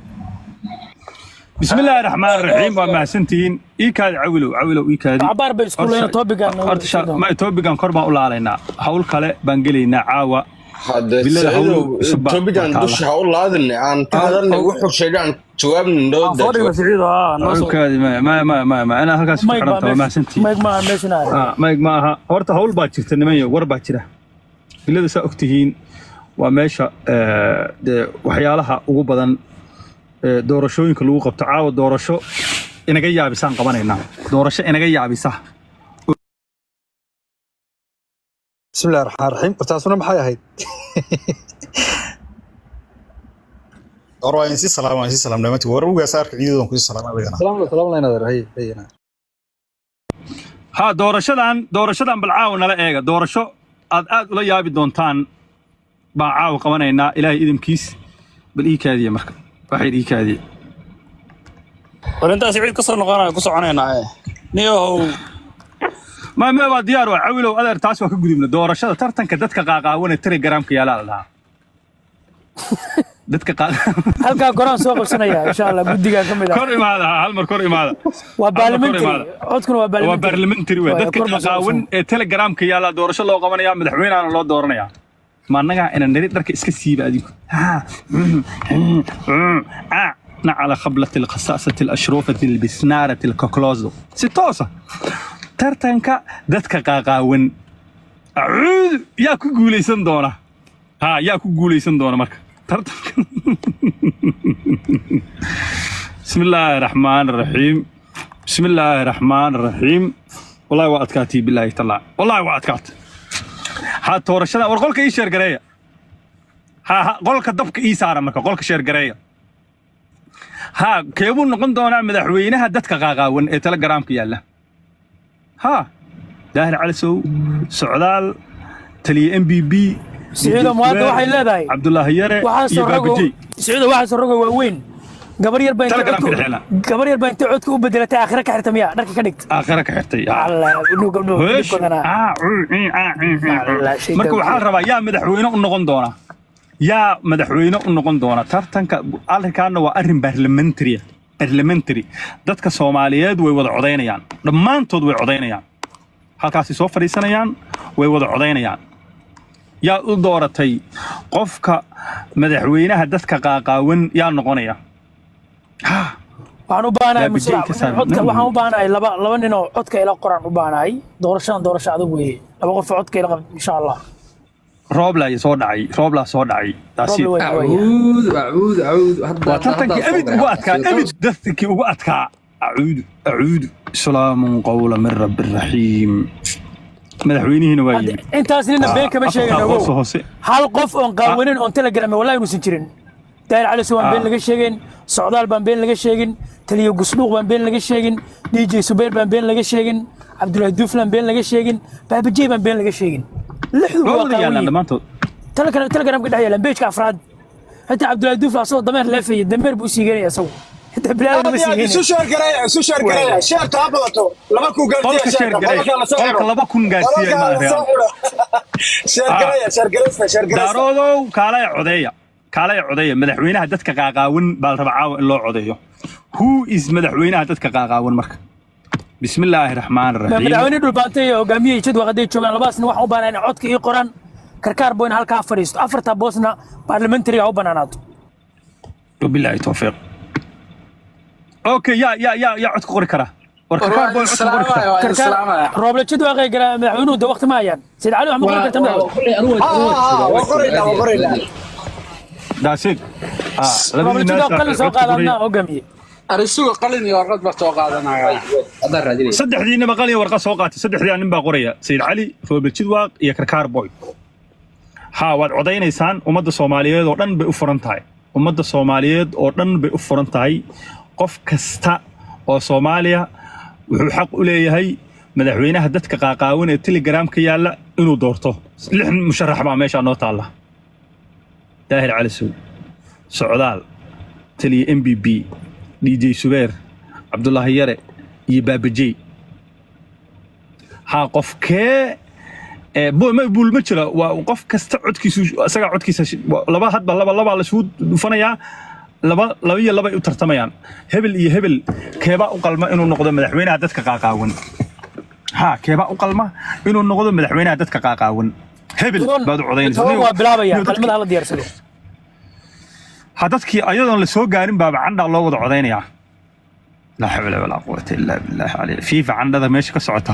[SPEAKER 4] بسم الله الرحمن الرحيم وما سنتين إيكاد عولو عولو إيكاد
[SPEAKER 7] عبار بيسكولين توبيغان
[SPEAKER 4] ما توبيغان كربا أولا علينا حول كله بنجلينا عاوة
[SPEAKER 9] هذا توبيغان دوش حول هذا عن هذا وحول شيء عن جواب من دود
[SPEAKER 7] فاضي سعيد اه
[SPEAKER 4] ما ما ما ما ما أنا هكذا سكرت ما سنتين
[SPEAKER 7] ما ما ماشينا
[SPEAKER 4] آه ما ما هورت حول باكر تنمية وربع كده اللي سأكتهين وماشى وحيالها وبدن doorashooyinka lagu qabto caawa doorasho inaga yaabisaan qabanaynaa doorasho inaga yaabisa
[SPEAKER 6] bismillaahir rahmaanir rahiim taasuna maxay ahayd
[SPEAKER 1] orwaan si salaam aan si salaam dhameeyay waruga saarka ciidan ku salaam adigana
[SPEAKER 6] salaam salaam leenaad rahay hayna
[SPEAKER 4] ha doorashadan doorashadan bal caawa nala eega doorasho aad aad ula yaabi doontaan baa caawa qabanaynaa ilaahay idinkiis bal ii kaadiye marka waxay ii kaadiyay
[SPEAKER 2] warintaas ciid ka soo noqonaa ku soconaynaa niyo
[SPEAKER 4] ma ma waa diyaar waa cawilow adeer taas waa ka gudubna doorashada tartanka dadka qaaqaawana Telegramka yaala lahaa dadka qaaq
[SPEAKER 7] halka qoraan soo qabsanaya insha Allah guddiga kamid ah
[SPEAKER 4] kor imaada hal mar kor imaada
[SPEAKER 7] waa parliamentary codkuna waa
[SPEAKER 4] waa parliamentary waa dadka qaaqaawan ee Telegramka yaala doorasho loo qabanaya madaxweynaha loo dooranaya ما نجا إن نريد درك إسكسيب أديك ها على خبلة القصاصة الأشروفة البسنارة الكوكلوزو ستوسة ترتنك دتك قاقاون أعوذ يا كوجولي سندورة ها يا كوجولي سندورة مرك ترتنك بسم الله الرحمن الرحيم بسم الله الرحمن الرحيم والله وأتكاتي بالله تعالى والله وأتكات ها تورشنا ورقولك إيش شير قرية ها ها قولك دبك إيه صار مكا قولك شير قرية ها كيبون نقول دونا مدحوينها دتك غاغاون إيه تلقرام كيالا ها داهر على سو سعدال تلي إم بي بي
[SPEAKER 7] سعيد مواد واحد لا داي
[SPEAKER 4] عبد الله يرى
[SPEAKER 7] يبابجي سعيد واحد سرقه وين gabar yar baa
[SPEAKER 4] Telegram ka dhexeena.
[SPEAKER 7] gabar yar baa inta codka u bedelatay aakhira ka xirtay miya dharka ka dhigtay
[SPEAKER 4] aakhira ka xirtay
[SPEAKER 7] Allah inuu gabdho
[SPEAKER 4] Weesh.
[SPEAKER 7] dhibkooda
[SPEAKER 4] Ah, uu, ii, ah, ii, ii.
[SPEAKER 7] Allah, shay
[SPEAKER 4] marka
[SPEAKER 7] dawlad.
[SPEAKER 4] waxaa la rabaa yaa madaxweyne u noqon doona yaa madaxweyne u noqon doona tartanka arrinkaana waa arrin parliamentary parliamentary dadka Soomaaliyeed way wada codeynayaan dhammaantood way codeynayaan halkaas soo fadhiisanayaan way wada codeynayaan yaa u dooratay qofka madaxweynaha dadka qaaqaawan yaa noqonaya
[SPEAKER 7] waxaan u baahanahay
[SPEAKER 4] Yaa
[SPEAKER 7] musra
[SPEAKER 4] bijay ka saaran.
[SPEAKER 7] codka waxaan u baahanahay laba laba nin oo codka ila qoran u baahanahay doorashadan doorasho adag weeye laba qof oo codka ila qabta insha Allah
[SPEAKER 4] roobla soo dhacay roobla soo dhacay taasi
[SPEAKER 7] Roble way weeye
[SPEAKER 9] أعود أعود أعود هذا
[SPEAKER 4] waa tartankii abid ugu adkaa abid dadkii ugu adkaa acuudu acuudu salaamun qawla min rabbi raxiim madaxweynihiina waa yimid
[SPEAKER 7] intaas nina been kama sheegin
[SPEAKER 4] Afartaa
[SPEAKER 7] ogow
[SPEAKER 4] hoose hoose
[SPEAKER 7] hal qof oon qaawanin oon telegram wallahi inuusan jirin daayir cali soo been laga sheegin socdaal baan been laga sheegin taliyo gusduuq baan been laga sheegin dj subayr baan been laga sheegin cabdullaahi duuflan been laga sheegin baabajey baan been laga sheegin lixdu waa
[SPEAKER 4] wada yaalaan
[SPEAKER 7] qaawan
[SPEAKER 4] dhammaantood
[SPEAKER 7] telegram telegram ka dhex yaalan beejka afraad xitaa cabdullaahi duuflan asagoo dameer leefayay dameer buu sii geenaya asagu xitaa bilaadan ma sii
[SPEAKER 10] isu
[SPEAKER 7] geenaya
[SPEAKER 10] sheer gareeya isu sheer gareeya sheer taa badato laba ku
[SPEAKER 4] qolka
[SPEAKER 10] gaarsiiya
[SPEAKER 4] sheer
[SPEAKER 10] sheerka
[SPEAKER 4] garay
[SPEAKER 10] qolka la soo
[SPEAKER 4] qolka
[SPEAKER 10] xiro
[SPEAKER 4] laba kun gaarsiiya
[SPEAKER 10] qolka
[SPEAKER 4] ma
[SPEAKER 10] la soo
[SPEAKER 4] reeyaan
[SPEAKER 10] xiro sheer gareeya sheer gareysta sheer gareysta
[SPEAKER 4] daaroodow kaalaya codeeya kaalaya codeeya madaxweynaha dadka qaaqaawan baa la rabaa caawa in loo codeeyo who is madaxweynaha dadka qaaqaawan marka bismillaahi raxmaani raxiim
[SPEAKER 7] madaxweyne dhulbaantay iyo hogaamiyey jadwaq hadday joogaan labadaasna waxaan u baahanahay inay codka ii qoraan karkaar boyn halkaa fadhiisto afarta boosna parliamentary u banaanaato
[SPEAKER 4] وبالله توفيق اوكي يا يا يا يا عدك قري كره وركار بوي عدك قري كره
[SPEAKER 7] karkaar rooble jadwaqay gara madaxweynuhu de waqti ma hayaan sayid cali wax ma qori karta madaxweyne
[SPEAKER 10] وقرينا وقرينا
[SPEAKER 4] داسيد اه
[SPEAKER 7] rooble jadwaq qalin soo qaadadna hogaamiye
[SPEAKER 9] أرسوق قلنا يا رد بتوقع هذا هذا الرجل
[SPEAKER 4] صدحدينا بقالي ورقه سoo qaatay saddexdii aan baa qoraya sayid cali rooble jadwaq iyo karkaar boy ha waad codeynaysaan ummadda Soomaaliyeed oo dhan bay u furan tahay ummadda Soomaaliyeed oo dhan bay u furan tahay qof kasta oo Soomaaliya wuxuu xaq u leeyahay madaxweynaha dadka qaaqaawan ee Telegram ka yaala inuu doorto lix musharax baa meesha noo taala daahir cali soo socdaal taliye M B B dj subeer cabdullaahi yare iyo baabajey ha qofkee ee ma buul ma jira waa qof kasta codkiisu asaga codkiisa laba hadba laba laba la soo dhufanayaa laba laba iyo laba ay u tartamayaan hebel iyo hebel keeba u qalma inuu noqdo madaxweynaha dadka qaaqaawan ha keeba u qalma inuu noqdo madaxweynaha dadka qaaqaawan hebel baad u codeynaysaa
[SPEAKER 7] waa bilaabaya qalmadaha la diyaarsado
[SPEAKER 4] ha dadkii ayadoon la soo gaarin baaba candha loo wada codeynayaa la xawla wala quwwata illa billah alayhi fiifa candhada meesha ka socota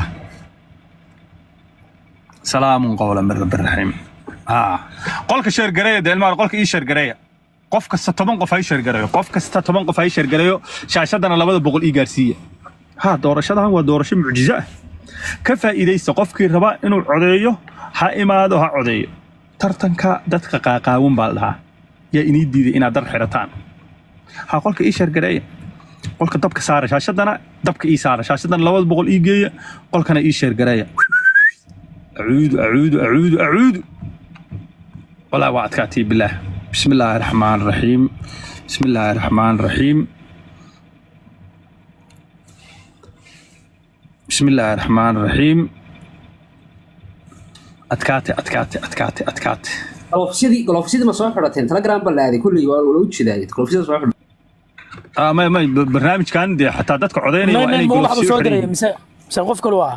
[SPEAKER 4] salaamun qawlan min rabbir rahiim ha qolka sheer gareeya deelmaar qolka ii sheer gareeya qof kasta toban qof ay sheer gareeyo qof kasta toban qof ay sheer gareeyo shaashadana labada boqol ii gaarsiiya ha doorashadan waa doorasho mucjiso ah ka faa'iideysta qofkii raba inuu codeeyo ha imaado ha codeeyo tartanka dadka qaaqaawan baa lahaa yaa inii diiday inaad dar xirataan ha qolka ii sheer gareeya qolka dabka saara shaashadana dabka ii saara shaashadana labada boqol ii geeya qolkana ii sheer gareeya أعود أعود أعود أعود والله وعدكاتي بالله بسم الله الرحمن الرحيم بسم الله الرحمن الرحيم بسم الله الرحمن الرحيم أتكاتي أتكاتي أتكاتي أتكاتي
[SPEAKER 11] قلوفسيدي قلوفسيدي ما soo xirateen telegram balaadi kulli waa loo jiday qlofsida soo xidhay
[SPEAKER 4] آه ما ما برنامج كان دي حتى دتك عديني وأنا
[SPEAKER 7] يقول لك soo diray mise mise qof kale waa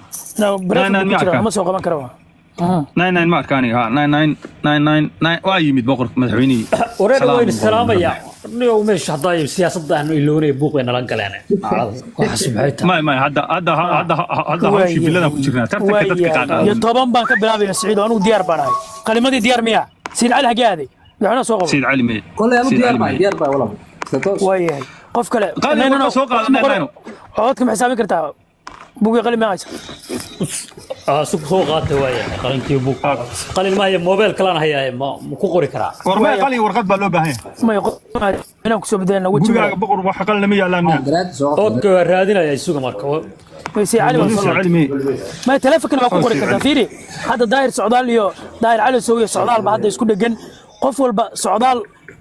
[SPEAKER 7] ما سوق ما كروا
[SPEAKER 4] ناين ناين ما كاني ها ناين ناين ناين ناين ناين واي ميد بقر مدحويني
[SPEAKER 12] ورينا وين السلام يا نيو مش هضاي سياسة انه يلوني بوق وين لا غلانه وحسب هيتا
[SPEAKER 4] ما ما هذا هذا هذا هذا هو شيء بلنا كجرنا ترتك ددك قاقا
[SPEAKER 7] يا طبان بان كبلابي سعيد انو ديار باناي قلمدي ديار ميا سيد علي حقادي دحنا سوق
[SPEAKER 4] سيد علي مي
[SPEAKER 11] كل يوم ديار ما ديار با والله
[SPEAKER 7] واي قف كله
[SPEAKER 4] قال انا سوق قادنا
[SPEAKER 7] عودكم حسابي كرتا بوقي قلم معاش
[SPEAKER 12] اه سوق سوق قاته وايه قلنتي بوق قلن ما هي موبايل كلان هي ما ku qori kara
[SPEAKER 4] warma qalin warqad baa loo baahan
[SPEAKER 7] ma inaan ku soo badalna wajiga
[SPEAKER 4] boqor wax qalin ma yaalaan
[SPEAKER 12] oo raadinaya isuga marka
[SPEAKER 7] ويسي علي وصل ما تلفكنا ما كوري كرتا فيري هذا داير سعودال iyo داير علي سوي سعودال ba hadda isku dhagan qof walba socdaal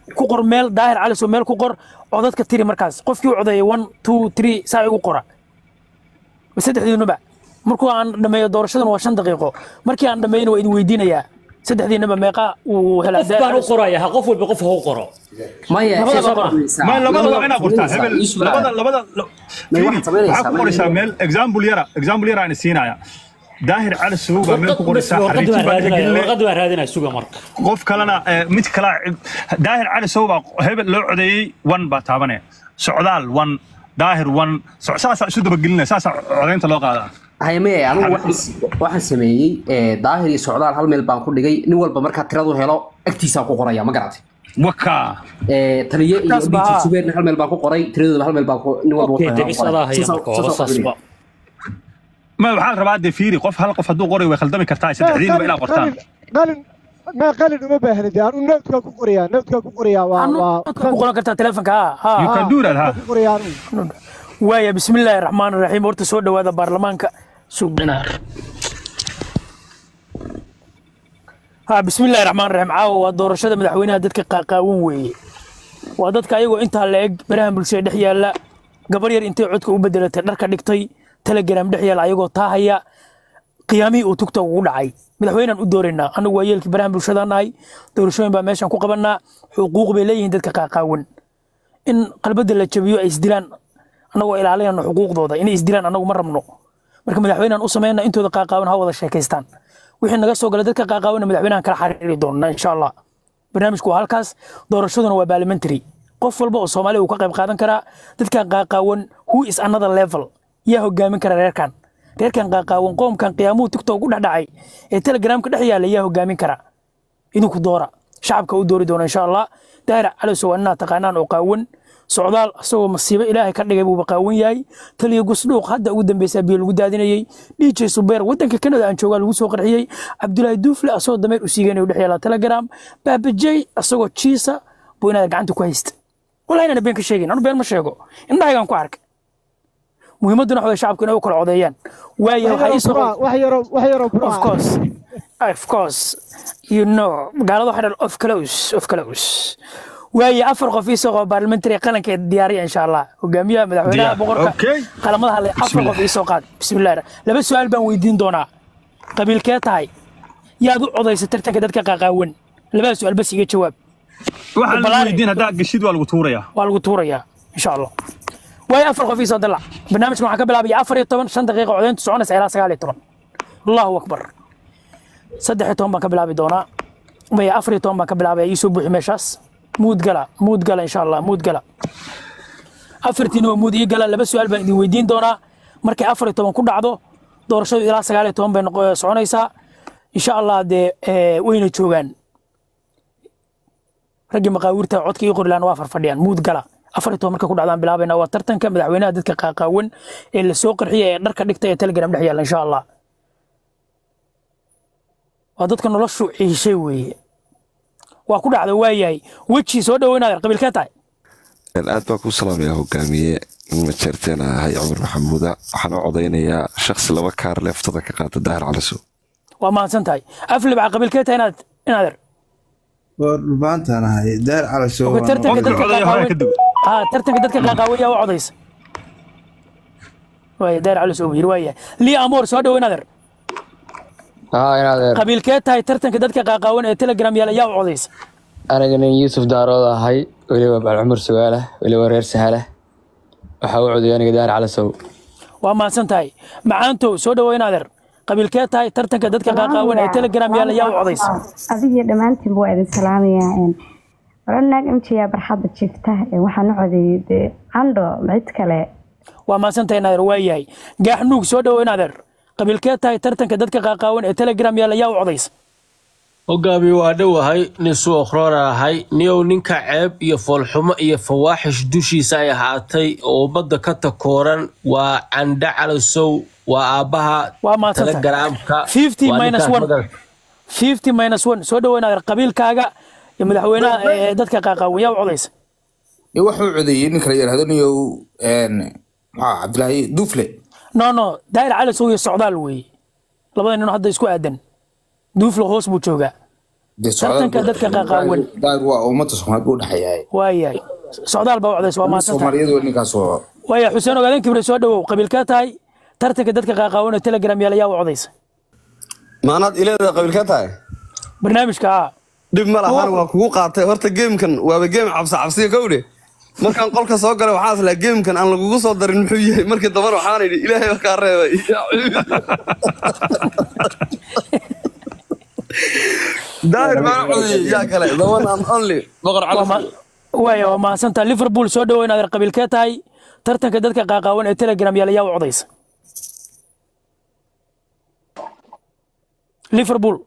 [SPEAKER 7] ku qor meel daahir cali soo meel ku qor codadka tiri markaas qofkii u codeeyay one two three saa igu qora saddexdiinuba markuu aan dhameeyo doorashadan waa shan daqiiqo markii aan dhameeyna waa idin weydiinayaa saddexdiinaba meeqa uu helaa
[SPEAKER 12] qof baan u qoraya ha qof walba qof ha u qoro
[SPEAKER 11] maya
[SPEAKER 4] ما لبدا waa inaad qortaa hebel labada labada waxaa ku qoraysaa meel example yara example yara aan siinaya daahir cali suuga meel ku qoraysaa
[SPEAKER 12] warqad waa raadinaya suuga marka
[SPEAKER 4] qof kalena mid kala daahir cali suuga hebel loo codeeyay one ba taabanaya socdaal one daahir one socsaasa isu daba gelinaya saasa codeynta loo qaadaa
[SPEAKER 11] hayme anigu waxaan sameeyay daahir iyo socdaal hal meel baan ku dhigay nin walba marka tiradu helo agtiisa ku qoraya ma garatay
[SPEAKER 4] waka
[SPEAKER 11] ee taliye iyo dhigti subeerna hal meel baan ku qoray tiradooda hal meel baan ku nin walba
[SPEAKER 12] okay debisadaa haya marka hoosasba
[SPEAKER 4] ما waxaan rabaa de fiiri qof hal qof haduu qoray way khaldami kartaa saddexdiinba ila qortaan
[SPEAKER 13] qalin ma qalin uma baahnid aan noodka ku qoriyaa noodka ku qoriyaa waa waa
[SPEAKER 7] ku qoran kartaa telefonka ha
[SPEAKER 4] you can do that ha
[SPEAKER 7] waaya bismillaahir rahmaanir rahiim horta soo dhawaada baarlamaanka suuqdinaar ha bismillaahir rahmaanir rahiim caawa waa doorashada madaxweynaha dadka qaaqaawan weeye waa dadka ayagoo inta la eg barahan bulshada dhex yaala gabar yar intay codka u bedelatay dharka dhigtay telegram dhex yaala ayagoo taahaya qiyaamii uu tugta ugu dhacay madaxweynaan u dooraynaa anagu waa yeelkii barahan bulshada nahay doorashooyin baa meeshan ku qabanaa xuquuq bay leeyihiin dadka qaaqaawan in qalbada la jabiyo ay isdilaan anagoo ilaalinayno xuquuqdooda inay isdilaan anagu ma rabno marka madaxweynaan u sameynaa intooda qaaqaawan ha wada sheekaystaan wixii naga soo galay dadka qaaqaawan madaxweynahan kala xariiri doonaa insha allah barnaamijku waa halkaas doorashaduna waa parliamentary qof walba oo Soomaali uu ka qayb qaadan kara dadka qaaqaawan who is another level yaa hogaamin kara reerkan reerkan qaaqaawan qoomkan qiyaamuhu TikTok u dhaxdhacay ee Telegram-ka dhex yaala yaa hogaamin kara idinku doora shacabka u doori doona insha Allah daahir cali soo anna taqaanaan oo qaawan socdaal asagoo masiibo ilaahay ka dhigay buu qaawan yahay taliya gusduuq hadda ugu dambeysay biyo lagu daadinayay D J Super wadanka Canada aan joogaa lagu soo qarxiyay Cabdullaahi Duufle asoo dameer u siiganay u dhex yaala Telegram Babajay asagoo jiisa buu inaad gacanta ku haysta wallahi inaan been ka sheegin anu been ma sheego indhahaygan ku arkay muhiimaduna waxa shacabku inay u kala codeeyaan waayo waxa isoo
[SPEAKER 13] wax yaro wax yaro
[SPEAKER 7] of course of course you know gaalada waxa of close of close waayo afar qof isoo qaba parliamentary qalanka diyaariya insha Allah hogaamiyaha madaxweynaha boqorka qalamadaha le afar qof isoo qaad bismillaah laba su'aal baan weydiin doonaa qabiilkee tahay yaad u codeysay tartanka dadka qaaqaawan laba su'aal bas iga jawaab
[SPEAKER 4] waxaan la weydiin hadaa gashid waa lagu tuurayaa
[SPEAKER 7] waa lagu tuurayaa insha Allah way afar qof isoo dalac barnaamijkan waxa ka bilaabaya afar iyo toban shan daqiiqo codeyntu soconaysa ilaa sagaal iyo toban Allahu akbar saddex iyo toban baan ka bilaabi doonaa way afar iyo toban baan ka bilaabaya isoo buuxi meeshaas mood gala mood gala insha Allah mood gala afartiin waa mood iyo gala laba su'aal baan idin weydiin doonaa markay afar iyo toban ku dhacdo doorashadu ilaa sagaal iyo toban bay soconaysaa insha Allah de wayna joogaan ragga maqaawirta codka iyo qorilaan waa farfadhiyaan mood gala afar iyo toban marka ku dhacdaan bilaabayna waa tartanka madaxweynaha dadka qaaqaawan ee la soo qarxiyay ee dharka dhigtay ee Telegram dhex yaala insha Allah waa dadka noloshu ciishay weeye waa ku dhacda waayahay waji soo dhaweynaa qabiilka tahay
[SPEAKER 14] aad baa ku salaamaya hogaamiye ma jirteen ahay Cumar Maxamuuda waxaan u codeynayaa shakhsi laba kaar leeftada ka qaata daahir cali soo
[SPEAKER 7] waa maansan tahay aflib qabiilka tahay inaad inaad
[SPEAKER 15] maantaan ahay daahir cali soo
[SPEAKER 7] tartanka dadka qaaqaawan ha tartanka dadka qaaqaawan yaa u codeysa waaya daahir cali soo yiri waaya li amoor soo dhaweynaa
[SPEAKER 16] ها أنا هذا
[SPEAKER 7] قبيل كيت هاي ترتن كدتك قاقاون تلجرام يلا يا وعضيس
[SPEAKER 16] أنا قلنا يوسف دارودا هاي ولي وبع العمر سؤاله ولي ورير سهله وحاول يعني قدار على سو
[SPEAKER 7] وما سنتاي معنته سودا وين هذا قبيل كيت هاي ترتن كدتك قاقاون تلجرام يلا يا وعضيس
[SPEAKER 17] أذي دمانتي بوعد السلام يا إن رنا أمشي يا برحب شفته وحنقعد عنده معتكله
[SPEAKER 7] وما سنتاي نادر وياي جاحنوك سودا وين هذا قبل كيت هاي ترتن كدتك قاقاون تلجرام يلا يا وعضيس
[SPEAKER 18] hogaami waa dhowahay nin soo akhroonaahay niyow ninka ceeb iyo foolxumo iyo fawaaxish dushiisa ay ahaatay oo ummadda ka takooran waa candha calasow waa aabbaha telegaraamka
[SPEAKER 7] fifty minus one soo dhaweynaa qabiilkaaga iyo madaxweynaha dadka qaaqaawan yaa u codaysa
[SPEAKER 19] wuxuu codeeyey ninka la yiraahdo niyow maxaa Cabdullaahi Duufle
[SPEAKER 7] no no daahir calasow iyo socdaal weeye labada nin hadda isku aadan duufle hoos buu joogaa tartanka dadka qaqaawan
[SPEAKER 19] daahir waa ummada Soomaaliyeed u dhaxayay
[SPEAKER 7] waayahay socdaal baa wacdays waa maasanta
[SPEAKER 19] Soomaaliyeed oo ninkaas oo
[SPEAKER 7] waayahay xuseen ogaadan kibre soo dhawow qabiilka tahay tartanka dadka qaqaawan ee telegram yaalayaa wacdaysa
[SPEAKER 20] maanad ilaada qabiilka tahay
[SPEAKER 7] barnaamijka
[SPEAKER 20] dib ma lahan waa kugu qaatay horta gamekan waaba game cabsi cabsi kowde markaan qolka soo galay waxaan isla gamekan aan lagu soo darin muxuu yahay markii damar waxaan idhi ilaahay ka reebay daahir ma codey ya kale the one and only boqor cali
[SPEAKER 7] waayo waa maasanta Liverpool soo dhaweyn adeer qabiilka tahay tartanka dadka qaqaawan ee telegram yaalayaa wacdaysa Liverpool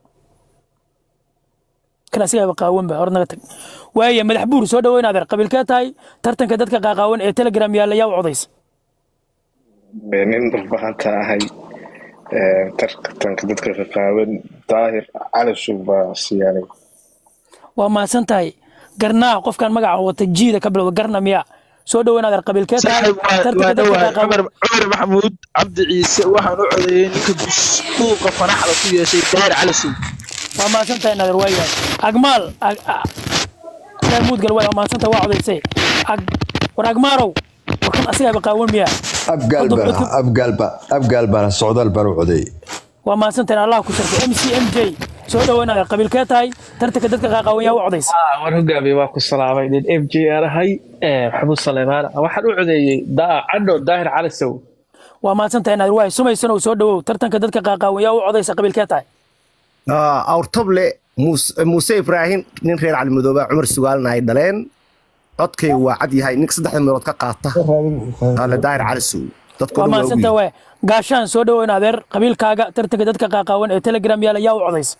[SPEAKER 7] kana siga qaawan ba hornaga tag waaya madax buur soo dhaweyn adeer qabiilka tahay tartanka dadka qaqaawan ee telegram yaalayaa wacdaysa
[SPEAKER 21] beenin bahanta ahay ee tartanka dadka qaqaawan daahir cali suuba siyaanay
[SPEAKER 7] waa maasan tahay garnaa qofkan magaca wata jiida ka bilowda garna miya soo dhaweyn adeer qabiilka tahay tartanka dadka qaqaawan
[SPEAKER 22] Umar Maxamuud Cabdi Ciise waxaan u codeeyay ninka suuqa faraxda ku yeeshay daahir cali suub
[SPEAKER 7] waa maasan tahay adeer waaya agmaal Mahmoud gal waa maasan tahay waa codeysay ag war agmaarow warkan asiga qaqaawan miya
[SPEAKER 23] abgalba abgalba abgalba socdaal baro codeey
[SPEAKER 7] waa maasan tahay Allah ku sharfay M C M J soo dhaweyn adeer qabiilka tahay tartanka dadka qaqaawan yaa wacdaysa
[SPEAKER 22] war hogaamiye waa ku salaamay dad M J arahay ee Maxamuud Saleymaan waxaan u codeeyay daa cadho daahir cali sow
[SPEAKER 7] waa maasan tahay adeer waay sumaysan oo soo dhawow tartanka dadka qaqaawan yaa wacdaysa qabiilka tahay
[SPEAKER 24] aa awrtable Muuse Ibrahim nin reer cali madooba Umar Sugaalna ay dhaleen codkay waa cad yahay nin saddex meelood ka qaata ala daahir cali sow dadku
[SPEAKER 7] waa maasan tahay gaashaan soo dhaweyn adeer qabiilkaaga tartanka dadka qaqaawan ee telegram yaalayaa wacdaysa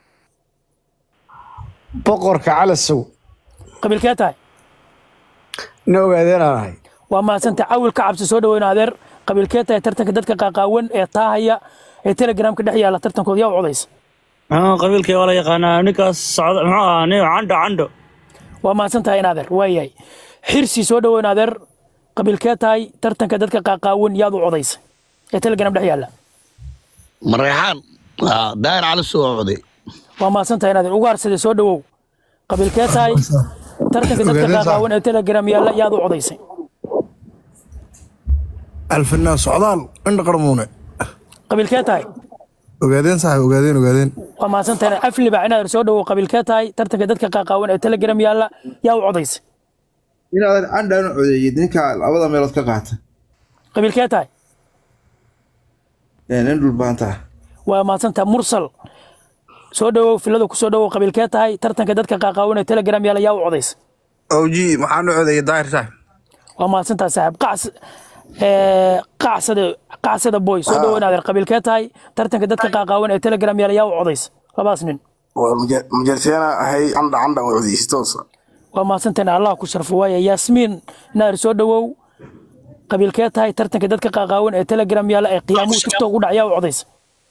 [SPEAKER 25] boqorka calasow
[SPEAKER 7] qabiilka tahay
[SPEAKER 25] noogaadeenahay
[SPEAKER 7] waa maasanta cawil ka cabsi soo dhaweyn adeer qabiilka tahay tartanka dadka qaqaawan ee taahaya ee telegram ka dhex yaala tartankooda yaa wacdaysa
[SPEAKER 2] aa qabiilka wala yaqaana ninkaas socda maxaa ah nin cando cando
[SPEAKER 7] waa maasanta in adeer waayay xirsi soo dhaweyn adeer qabiilka tahay tartanka dadka qaqaawan yaad u codaysa ee telegram dhex yaala
[SPEAKER 26] mareexaan daahir cali soo coday
[SPEAKER 7] waa maasanta in adeer ugu harsade soo dhawow qabiilka tahay tartanka dadka qaqaawan ee telegram yaala yaad u codaysa
[SPEAKER 25] alfanaan socdaal indha qarmuune
[SPEAKER 7] qabiilka tahay
[SPEAKER 25] ogaadeen saaxiib ogaadeen ogaadeen
[SPEAKER 7] waa maasanta afli baa in adeer soo dhawow qabiilka tahay tartanka dadka qaqaawan ee telegram yaala yaa u codaysa
[SPEAKER 15] inaadan candhaan u codeeyay ninka labada meelood ka qaata
[SPEAKER 7] qabiilka tahay
[SPEAKER 15] ee nin dhulbaanta
[SPEAKER 7] waa maasanta mursal soo dhawow filada ku soo dhawow qabiilka tahay tartanka dadka qaqaawan ee telegram yaala yaa u codaysa
[SPEAKER 15] awji maxaan u codeeyay daahir saaxiib
[SPEAKER 7] waa maasanta saaxiib qacs ee qacsada qacsada boy soo dhawow adeer qabiilka tahay tartanka dadka qaqaawan ee telegram yaala yaa u codaysa labaas nin
[SPEAKER 15] waa mujarteena ahay canda canda u codeeyay toos
[SPEAKER 7] waa maasanta Allah ku sharfo waaya Yasmin naar soo dhawow qabiilka tahay tartanka dadka qaqaawan ee telegram yaala ee qiyaamo TikTok u dhacaya u codaysa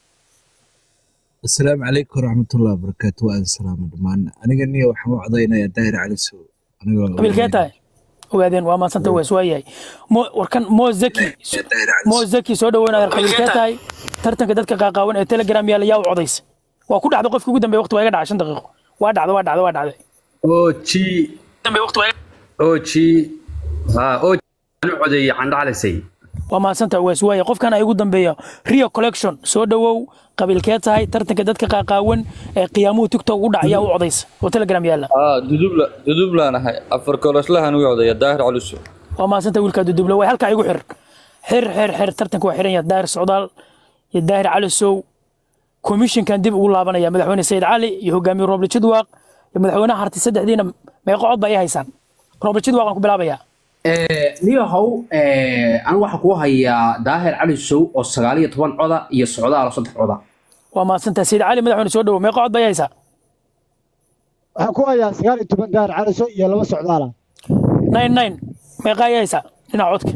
[SPEAKER 15] السلام عليكم ورحمة الله وبركاته وأنا السلام دمان أنا قلني وحنا وعضينا يا داير على السوق
[SPEAKER 7] قبل كده وبعدين وما سنت ويس وياي مو وركن مو زكي مو زكي سو دوينا قبل كده ترتن كدتك قاقاون ee telegram yaala yaa codaysa waa ku dhacdo qofkii ugu dambeeyay waqti waa iga dhacay shan daqiiqo waa dhacdo waa dhacdo waa dhacday
[SPEAKER 11] oo ji dambeeyay waqti waa oo ji ha oo anu codeeyay candha calisay
[SPEAKER 7] waa ma santa wees waaya qofkan ay ugu dambeeyo Rio Collection soo dhawow qabiilkee tahay tartanka dadka qaqaawan ee qiyaamuhu TikTok u dhacaya u codaysa oo telegram yaala
[SPEAKER 27] ah dudubla dudublaanahay afar koloslahan u codeeya daahir culusu
[SPEAKER 7] waa ma santa wiilka dudubla way halka igu xir xir xir xir tartanka waa xiran yahay daahir socdaal iyo daahir culusu commission kan dib ugu laabanaya madaxweyne Said Ali iyo hogaamiye Roble Chidwaq iyo madaxweynaha harti saddexdiina meeqa cod bay haysan Roble Chidwaq aan ku bilaabaya
[SPEAKER 11] niyahow anigu waxaa kuu hayaa daahir cali sow oo sagaal iyo toban coda iyo socdaal oo saddex coda
[SPEAKER 7] waa mahadsanta Said Ali madaxweyne soo dhawow meeqa cod bay haysaa
[SPEAKER 13] waxaan ku hayaa sagaal iyo toban daahir cali sow iyo laba socdaala
[SPEAKER 7] nine nine meeqa ay haysaa dhinaca codka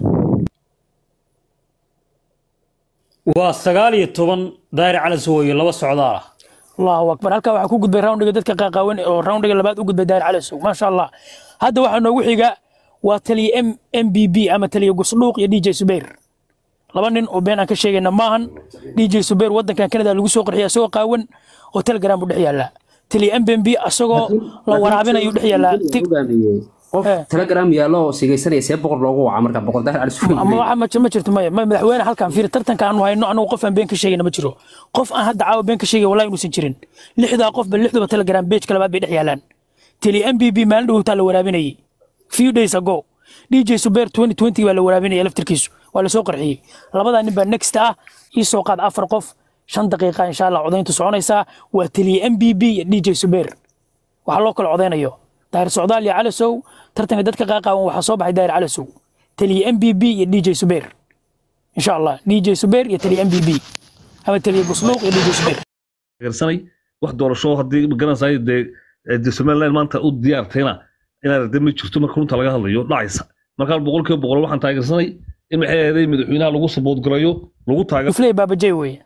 [SPEAKER 12] waa sagaal iyo toban daahir cali sow iyo laba socdaala
[SPEAKER 7] allahu akbar halkaa waxaa ku gudbay roundiga dadka qaqaawan oo roundiga labaad u gudbay daahir cali sow maasha allah hadda waxaa noogu xiga waa taliye M B B ama taliye Gusluuq iyo D J Subeer laba nin oo been aan ka sheegayna maahan D J Subeer wadankan Canada lagu soo qarxiyaa soo qaawan oo Telegram u dhex yaala tali M B M B asagoo la waraabinayo dhex yaala
[SPEAKER 11] qof telegram yaalo sigaysanaya see boqor loogu waca marka boqor daahir cali suufi
[SPEAKER 7] ama waxa ma jirto ma madaxweyne halkan fiir tartanka aanu hayno anagu qof aan been ka sheegayna ma jiro qof aan hadda caawa been ka sheegay wallahi inuusan jirin lixda qof bal lixda telegram page kala baad bay dhex yaalaan tali M B B maalin dhow taa la waraabinayay few days ago D J Super twenty twenty waa la waraabinayay laftirkiisu waa la soo qarxiyay labada nin baa next ah ii soo qaad afar qof shan daqiiqo insha Allah codayntu soconaysa waa tali M B B iyo D J Super waxa loo kala codaynayo daahir socdaal iyo calasow tartanka dadka qaaqaawan waxa soo baxay daahir calasow tali M B B iyo D J Super insha Allah D J Super iyo tali M B B ama tali busluuq iyo D J Super
[SPEAKER 4] garsanay wax doorasho hadii garanayay de Somaliland maanta u diyaartayna inaad dami jirto marka runta laga hadlayo dhacaysa marka boqolkiiba boqol waxaan taageersanay in maxay ahayd madaxweynaha lagu sabood galayo lagu taageero
[SPEAKER 7] Flay Baba Jay way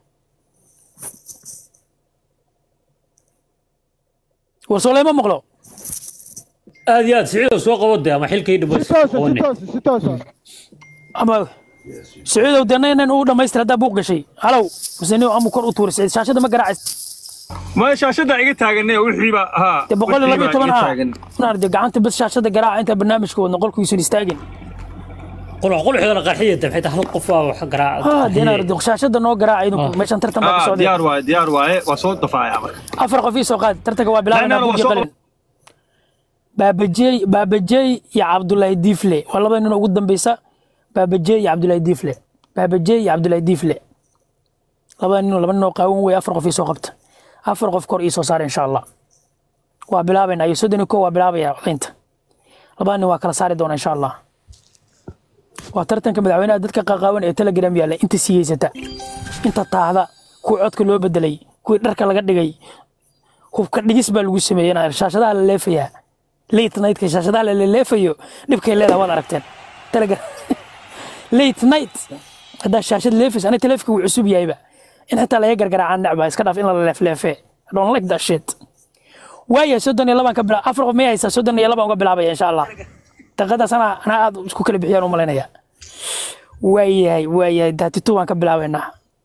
[SPEAKER 7] warsooleyma maqlo
[SPEAKER 12] aad iyo aad siciido soo qabode ama xilkay
[SPEAKER 13] dhibay
[SPEAKER 7] ama siciido danaynan uu dhameystir hadda buuq gashay halow musaniyo ama kor u tuurisay shaashada ma garaacay
[SPEAKER 4] ما شاشة عيقة تاجني وحيبة ها
[SPEAKER 7] تبغى لي لبي طبعا نارد قعنت بس شاشة قراءة أنت برنامج كون نقول كويس نستاجن
[SPEAKER 12] قول قول حدا قرحية تبحث حلق قفا وقراءة
[SPEAKER 7] ها دينار دو شاشة نو قراءة إنه مش أنت ترتم
[SPEAKER 4] آه ديار واي ديار واي وصوت دفاع
[SPEAKER 7] أفرق في سوقات ترتك وابلا باب جي باب جي يا عبد الله ديفلي والله بيننا قدام بيسا باب جي يا عبد الله ديفلي باب جي يا عبد الله ديفلي لبا إنه لبا إنه قاوم ويفرق في سوقات afar qof kor ii soo saar insha Allah waa bilaabayna iyo soddon iyo kow waa bilaabaya inta labana waa kala saari doona insha Allah waa tartanka madaxweynaha dadka qaqaawan ee Telegram yaala inta siyeysata inta taahda ku codka loo bedelay ku dharka laga dhigay hubka dhigis baa lagu sameeyay shaashadaha la leefaya late night ka shaashadaha la leefayo dibkay leedahay waad aragteen Telegram late night hada shaashad leefis ana telefoonku wuu cusub yahayba in حتى لا يقدر قرا عن نعبه اسكت في ان لا لفلفه I don't like that shit ويا سودن يلا كبل افرق ما يسا سودن يلا بان بلابا ان شاء الله تقدا سنه انا اسكو كلا بخيان و ملينيا ويا ويا داتو وان كبلاوينا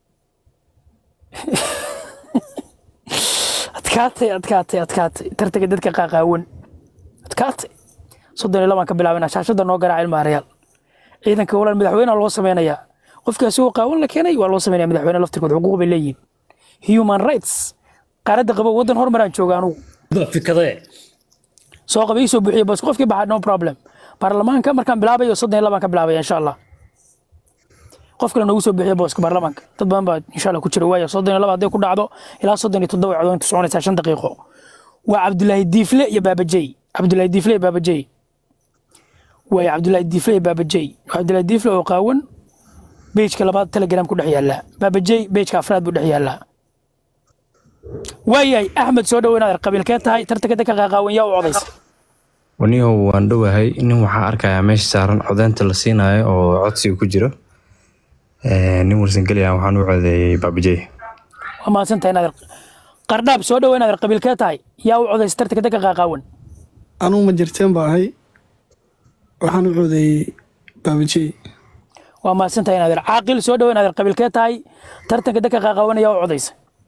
[SPEAKER 7] adkaatay adkaatay adkaatay tartaga dadka qaaqaawan adkaatay sodon iyo laba ka bilaabana shaashada noo garaac ilma real ciidanka walaal madaxweynaha loo sameeynaya qofkaasi oo qaawan la keenay waa loo sameeynaya madaxweynaha laftirkooda xuquuq bay leeyihiin human rights qaarada qabo wadan horumaran joogaanu
[SPEAKER 12] fikade
[SPEAKER 7] soo qabay soo buuxiyo bas qofkii baa no problem baarlamaanka markaan bilaabayo sodon iyo laba ka bilaabaya insha Allah qof kale nagu soo bixiyo booska baarlamaanka dad badan baa insha Allah ku jira waaya sodon iyo laba haday ku dhacdo ilaa sodon iyo toddoba codoonta soconaysa shan daqiiqo waa Cabdullaahi Diifle iyo Baabajay Cabdullaahi Diifle iyo Baabajay waa Cabdullaahi Diifle iyo Baabajay Cabdullaahi Diifle oo qaawan page-ka labaad Telegram ku dhex yaala Baabajay page-ka afraad buu dhex yaala waayay Axmed soo dhaweynaa qabiilkee tahay tartanka dadka qaqaawan yaa u codays
[SPEAKER 1] waniyo waan dhawahay nin waxa arkayaa meesha saaran codeynta la siinayo oo codsiga ku jiro nin warsan galiya waxaan u codeeyay Baabajay
[SPEAKER 7] waa maasanta inaad qardhaab soo dhaweynaa qabiilkee tahay yaa u codays tartanka dadka qaqaawan
[SPEAKER 3] anu ma jirteen baahay waxaan u codeeyay Baabajay
[SPEAKER 7] waa maasanta inaad caaqil soo dhaweynaa qabiilkee tahay tartanka dadka qaqaawan yaa u codays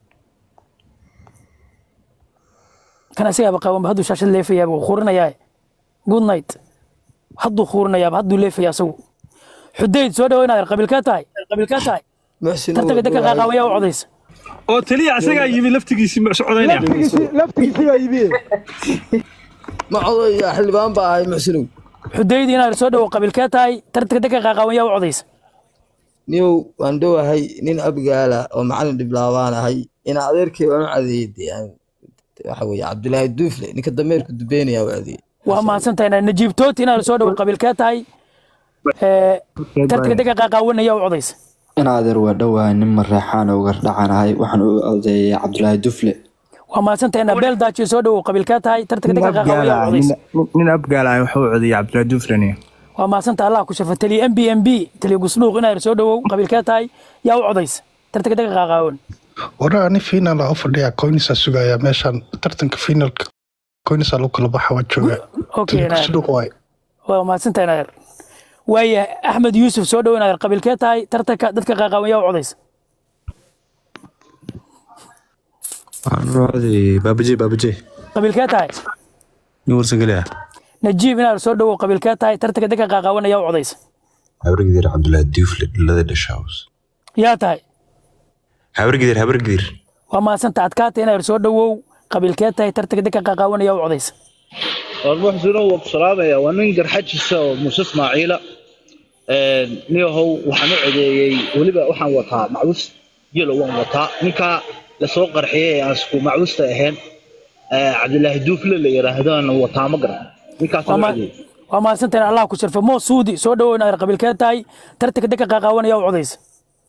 [SPEAKER 7] كان أسياب قوم بهدو شاشة اللي فيها وخورنا يا good night هدو خورنا يا بهدو اللي فيها سو حديد سودا وين قبل كاتاي قبل كاتاي
[SPEAKER 3] محسن
[SPEAKER 7] ترتقى دكا قاقاوية وعضيس
[SPEAKER 4] oo taliya asaga yibi laftigiisi ma socodayna
[SPEAKER 13] laftigiisi waa yibi
[SPEAKER 3] ma codaya xilbaan baa ay maxsinu
[SPEAKER 7] حديد هنا سودا وقبل كاتاي ترتقى دكا قاقاوية وعضيس
[SPEAKER 3] niyow waan dhawahay nin abgaala oo macallin diblaabanahay ina adeerkay waan cadeeyay waxa weeye Cabdullaahi Duufle ninka dameerku dubeynaya wacdi
[SPEAKER 7] waa ma santaynaa Najiib Tooti inaa soo dhaw qabiilka tahay ee tartiga daga qaqaawanaya u codays
[SPEAKER 5] ina adeer waa dhawaa nin maraxaan oo gardhacanahay waxaan u codeeyay Cabdullaahi Duufle
[SPEAKER 7] waa ma santaynaa beel daaji soo dhaw qabiilka tahay tartiga daga qaqaawanaya u codays
[SPEAKER 1] nin abgaala wuxuu u codeeyay Cabdullaahi Duufle
[SPEAKER 7] waa ma santa Allah ku shafatay M B M B taliya gusluuq inaa soo dhaw qabiilka tahay yaa u codays tartiga daga qaqaawan
[SPEAKER 6] waraa ni final ah fadhiya coins sugaya meeshan tartanka finalka coins lagu kala baxo waa jooga
[SPEAKER 7] okay waa ma santaynaa waaya Axmed Yuusuf soo dhaweynaa qabiilkee tahay tartanka dadka qaqaawan yaa u codays
[SPEAKER 1] waxaan u codayay baabaje baabaje
[SPEAKER 7] qabiilkee tahay
[SPEAKER 1] nin warsan geliya
[SPEAKER 7] najiib inaad soo dhawow qabiilkee tahay tartanka dadka qaaqaawanaya u codaysa
[SPEAKER 23] habargidir cabdullaahi duufle dhalada dhashaws
[SPEAKER 7] yaa tahay
[SPEAKER 23] habargidir habargidir
[SPEAKER 7] waa mahadsanta adkaata inaad soo dhawow qabiilkee tahay tartanka dadka qaaqaawanaya u codaysa
[SPEAKER 8] warmuxsino waa ku salaamaya waa nin garxajisa oo muuse ismaaciila niyahow waxaan u codeeyey weliba waxaan wataa macwus yelo waan wataa ninkaa lasoo qarxiyey ee aan isku macwusta ahayn cabdilaahi duufle la yidhaahdaan wataa ma garan ninkaasaan u codeeyey
[SPEAKER 7] waa mahadsanta in allah ku sharfo moo suudi soo dhawow inaad qabiilkee tahay tartanka dadka qaaqaawanaya u codaysa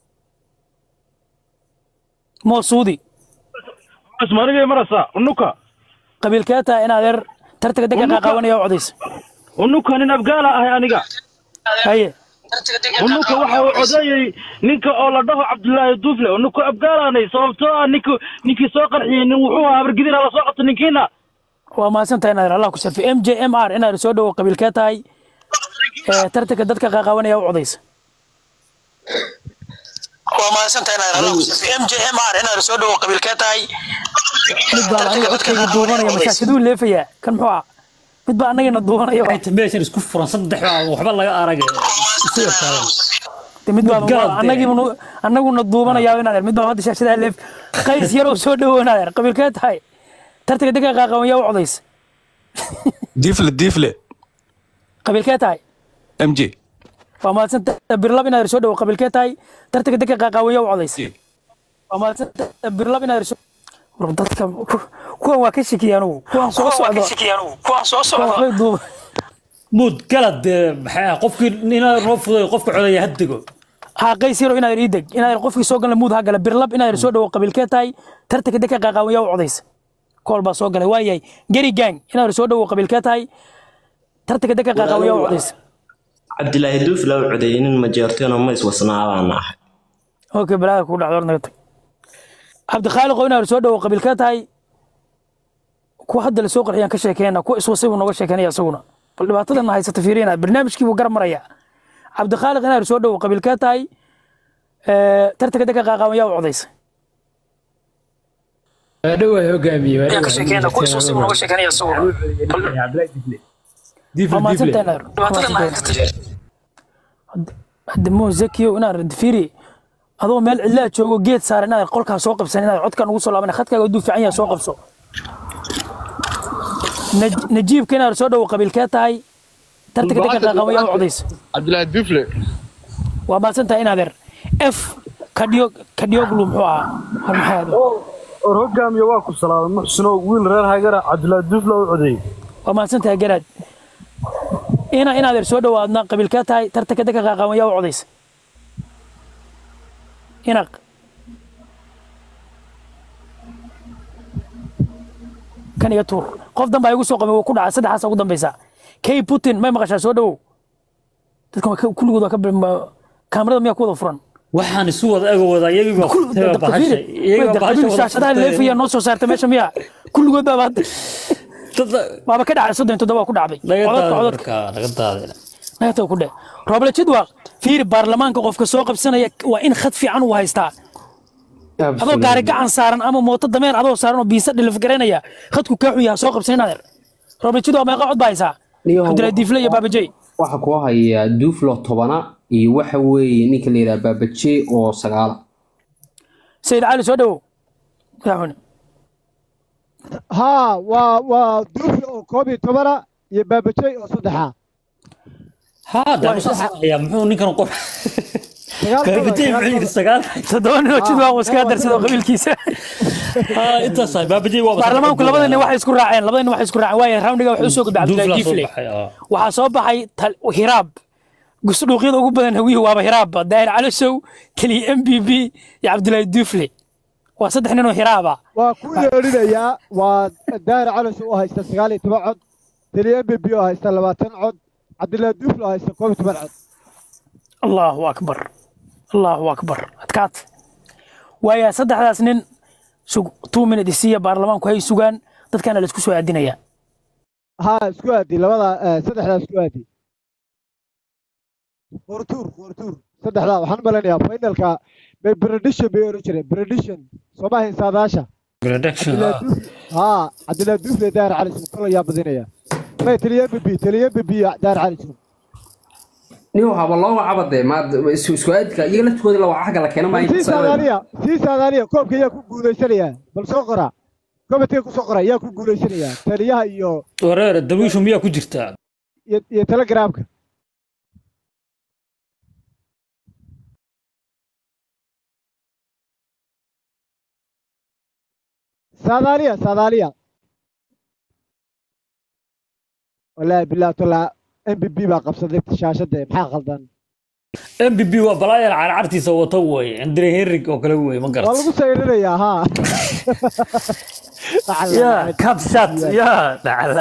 [SPEAKER 7] moo suudi
[SPEAKER 8] ismaanigay marasa unuka
[SPEAKER 7] qabiilkee tahay in adeer tartanka dadka qaaqaawanaya u codaysa
[SPEAKER 8] unuka nin abgaala ahay aniga
[SPEAKER 7] haye
[SPEAKER 8] unuka waxa uu codeeyey ninka oo la dhaho cabdilaahi duufle unuka abgaalaanay sababtoo ah ninka ninkii soo qarxiyey nin wuxuu ahaa habargidina la soo qabto ninkiina
[SPEAKER 7] waa mahadsantahay inaad allah ku sharfay m j m r inaad soo dhawow qabiilkee tahay tartanka dadka qaaqaawanaya u codaysa waa mahadsantahay inaad allah ku sharfay m j m r inaad soo dhawow qabiilkee tahay mid baa aniga codkayga duubanaya mashaashaduu leefayaa kan muxuu ah mid baa annagana duubanaya
[SPEAKER 12] meeshan isku furan saddex waxba laga arag
[SPEAKER 7] mid baa annaguna annaguna duubanaya inaad mid baa hadda shaashadaha leef qays yar oo soo dhawoonaad qabiilkee tahay tartanka dadka qaaqaawanaya u codaysa
[SPEAKER 1] diifle diifle
[SPEAKER 7] qabiilkee tahay
[SPEAKER 1] m j
[SPEAKER 7] waa mahadsantahay birlab inaad soo dhawow qabiilkee tahay tartanka dadka qaaqaawanaya u codaysa waa mahadsantahay birlab inaad soo dadka kuwan waa ka shakiyaan uu kuwan soo socdo kuwan soo socdo
[SPEAKER 12] mud galad maxaa qofkii inaad roo fuday qofka codaya haddigo
[SPEAKER 7] ha qaysiro inaad ii deg inaad qofkii soo galay mud ha gala birlab inaad soo dhawow qabiilkee tahay tartanka dadka qaaqaawanaya u codaysa kool baa soo galay waayay gari gang inaad soo dhawow qabiilkee tahay tartanka dadka qaaqaawanaya u codaysa
[SPEAKER 9] cabdilaahi duufle u codeeyey nin majeertona ma iswasnaabaan ahay
[SPEAKER 7] okay balaa ku dhacdo naga tag cabdikhaaliq oo inaad soo dhawow qabiilkee tahay kuwa hadda la soo qarxiyaan ka sheekeena kuwa iswasay buu nooga sheekeynaya isaguna bal dhibaatadana haysata fiirina barnaamijkii buu gar maraya cabdikhaaliq inaad soo dhawow qabiilkee tahay tartanka dadka qaaqaawanaya u codaysa
[SPEAKER 10] dhawa hogaamiye waa
[SPEAKER 7] ka sheekeena kuwa iswasay buu nooga sheekeynaya isaguna hadda moo zakiyo inaad fiiri adoo meel cidlaa joogo geed saaran inaad qolkaa soo qabsan inaad codkan ugu soo laaban khadkaaga hadduu fiican yahay soo qabso najiibka inaad soo dhawow qabiilkee tahay tartanka dadka qaaqaawanaya u codaysa
[SPEAKER 8] cabdilaahi duufle
[SPEAKER 7] waa mahadsantahay inaadeer f kadhiyo kadhiyoglu muxuu ahaa har maxay ahayd
[SPEAKER 8] or hogaamiye waa ku salaamay muxsino wiil reer hagara cabdilaahi duufle u codeeyey
[SPEAKER 7] waa mahadsantahay garaad ina inaadeer soo dhawaadna qabiilkee tahay tartanka dadka qaaqaawanaya u codaysa inaq kan iga tuur qof danbaa igu soo qabay wuu ku dhacay saddexaas ugu dambaysa kay putin may maqashaa soo dhawow dadkan kulligood waa ka kaamirada miyaa ku wada furan
[SPEAKER 12] waxaan isu wada ego wada
[SPEAKER 7] iyagibashashadaha leefaya noo soo saarta meesha miyaa kulligood baaba hadda waaba ka dhacay soddon toddoba ku dhacday cododka ku dhe rooble jidwaaq fiiri baarlamaanka qofka soo qabsanaya waa in khad fiican uu haystaa adoo gaari gacan saaran ama mooto dameer adoo saaran oo biisa dhilif garaynaya khadku kaa xun yaha soo qabsan inaad rooble jidwaaq meeqa cod baa haysaa cabdilaahi diifle iyo baabajey
[SPEAKER 11] waxa kuu haya duuflo tobana iyo waxa weeye ninka la yidhaha baabajey oo sagaala
[SPEAKER 7] sayid cali soo dhawow madaxweyne
[SPEAKER 13] ها و و دوفل او كوبي تمرة يبابتشي او صدحة
[SPEAKER 12] ها ده مش يا محو نكن قف بابتشي معي السجال
[SPEAKER 7] تدون انه جدوا واسكادر سدو قبيل كيسه
[SPEAKER 12] ها انت صاحب بابتشي واضح
[SPEAKER 7] برلمانku labadana waxay isku raaceen labadana waxay isku raaceen way roundiga wuxuu soo gudbay Cabdilaahi Diifle waxa soo baxay hiraab gusduuqyada ugu badan hawiye waaba hiraab daahir cali sow kali M B B iyo Cabdilaahi Diifle waa saddex nin oo hiraaba
[SPEAKER 13] waa ku yeerinayaa waa daahir cali sow oo haysta sagaal iyo toban cod kali M B B oo haysta labaatan cod Cabdilaahi Diifle oo haysta koob iyo toban cod
[SPEAKER 7] Allahu akbar Allahu akbar adkaat waya saddexdaas nin sug two minutes iyo baarlamaanku hay sugaan dadkana la isku soo aadinaya
[SPEAKER 13] ha isku aadi labada saddexdaas isku aadi qortuur qortuur saddexda waxaan maleynayaa finalka bay prediction bay oran jireen prediction Soomaaliya saadaasha
[SPEAKER 12] برودكشن
[SPEAKER 13] ها عبد الله دوفلي داير على اسم كله يا بدنيا ما تليا ببي تليا ببي داير على اسم
[SPEAKER 11] نيو هذا الله عبده ما سؤالك يلا تقول لو حاجه لك انا ما
[SPEAKER 13] في سادانيا في سادانيا كوبك يا ku guuleysanaya bal soo qora koobkii ku soo qora yaa ku guuleysanaya taliyaha iyo
[SPEAKER 12] wareer dawiishu miyaa ku jirtaa
[SPEAKER 13] iyo telegramka سادانيا سادانيا والله بالله طلع ام بي بي بقى بصدق شاشته maxaa qaldan
[SPEAKER 12] ام بي بي waa balaayar carcartiisa wato way Andre Henrik oo kale way ma garad
[SPEAKER 13] waa lagu sayrinayaa ha
[SPEAKER 12] ya kabsat ya dacala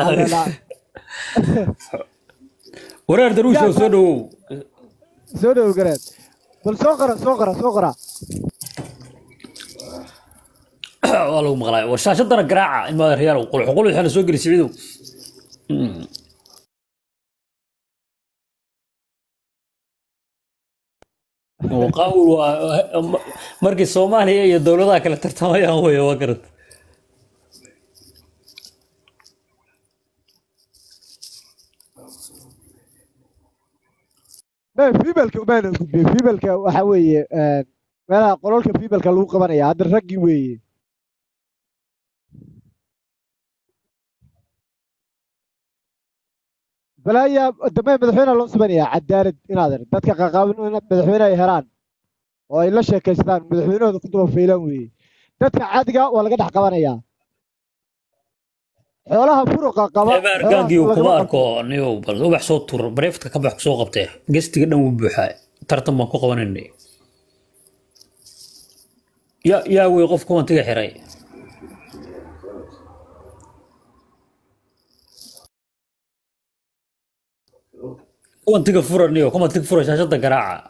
[SPEAKER 12] wareer daruusha soo dhaw
[SPEAKER 13] soo dhaw gareed bal soo qora soo qora soo qora
[SPEAKER 12] waa lagu maqlay war shaashadana garaaca in ma reeyal qul qul waxana soo gali siciidow وقاول مركز Soomaaliya iyo dawladaha kala tartamayaan way waa garad
[SPEAKER 13] ما فيبلك ما نقول فيبلك waxa weeye meelaha qololka fiibalka lagu qabanaya hadda raggi weeye balaya damay madaxweynaha loo sameeyaa cadaalad inaad dadka qaqaabin madaxweynaha ay helaan oo ay la sheekaystaan madaxweynahooda ku daba faylan weeye dadka caadiga waa laga dhex qabanayaa xoolaha furuqa qaba
[SPEAKER 12] emergangi uu kuma arko niyo bal ubax soo tur breeftka ka bax soo qabtay gestiga dhan uu buuxay tartan ma ku qabanayay يا يا ويقف كون تيجي حري كون تيجي فرر نيو كون تيجي فرر شاشة قراعة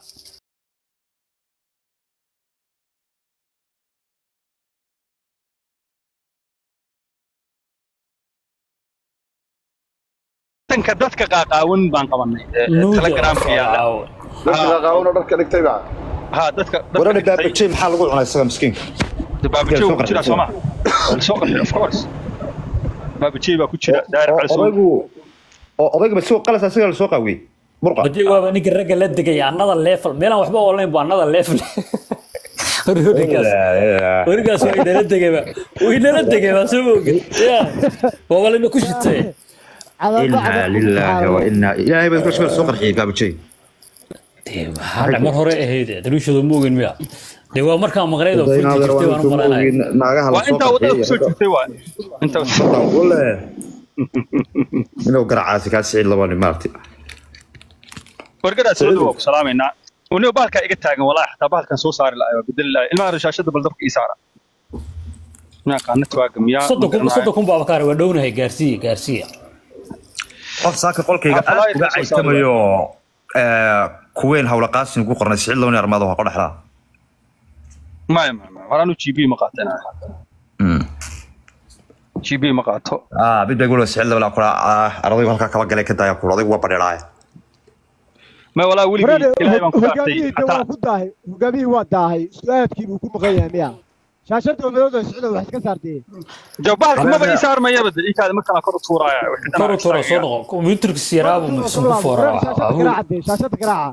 [SPEAKER 4] تنك دتك قاقاون بان قبني تليجرام يا
[SPEAKER 23] دتك قاقاون ودك dhigtay baa
[SPEAKER 4] ها دتك
[SPEAKER 23] warana baabajay maxaa lagu cunay isaga miskiinka
[SPEAKER 4] baabajay ku jira Soomaa soo qaxay of course baabajay baa ku jira daayir cusub
[SPEAKER 23] odaygu oo odayga soo qalas asaga la soo qawiyay burqa
[SPEAKER 12] badii waa ninka ragga la degay another level meelan waxba online baa another level Rodriguez Rodriguez waa idala degay ba oo idala degay ba soo moogid ya waa wala ku shitay
[SPEAKER 23] إنا لله وإنا إلهي بذكر شبه السوق الحين بابتشي
[SPEAKER 12] هذا مر هراء هيدا دروش ذو موجن ميا دوا مركا مغريدو فرنتي جرتي وانا مرانا
[SPEAKER 4] وانت ودك سو جرتي وان انت
[SPEAKER 23] والله منو قرعاتي كان سعيد لواني مارتي
[SPEAKER 4] ورقدا سعودو سلامينا ونو بالكا iga taagan walaa xataa baalkan soo saari laayo bedel ilmaha rashashada bal dabka isaara na qaanad waaga miya
[SPEAKER 12] صدقكم صدقكم بابا كار ودونها غارسي غارسي
[SPEAKER 23] qof saaka qolkayga aad uga caysamayo ee kuween hawla qaasin ugu qornay sicil loona armado waxa dhaxlaa
[SPEAKER 4] ma ma ma waranu G B ma qaatana
[SPEAKER 23] mm
[SPEAKER 4] G B ma qaato
[SPEAKER 23] ah bid bay golo sicil la kula ardaygu halka kala galay ka daaya ku odaygu waa badheeray
[SPEAKER 4] ma wala wili ilaahay baan ku qaatay
[SPEAKER 13] hataa ku daahay hogaamiyi waa daahay su'aadkii uu ku maqan yahay miya شاشته مدودة سعودة وحش كسرتي
[SPEAKER 4] جوالك ما بقى يسار ما يبدأ إيه هذا مثلا كرة صورة
[SPEAKER 12] كرة صورة صدق كمبيوتر السيارة ومسمو فورا
[SPEAKER 13] شاشة قراعة شاشة قراعة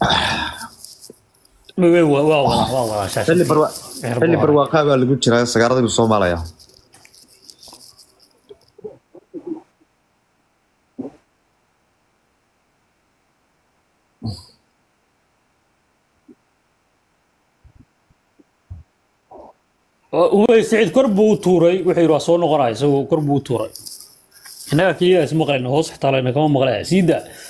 [SPEAKER 12] وي وي واو واو شاشة
[SPEAKER 23] اللي بروا اللي بروا قابل اللي قلت شراء السيارة دي بالصومالية
[SPEAKER 12] هو سعيد كربو توري وحي راسو نقراي سو كربو توري هناك كيا اسمه قلنا هوس حتى لنا كمان مقلاي سيدا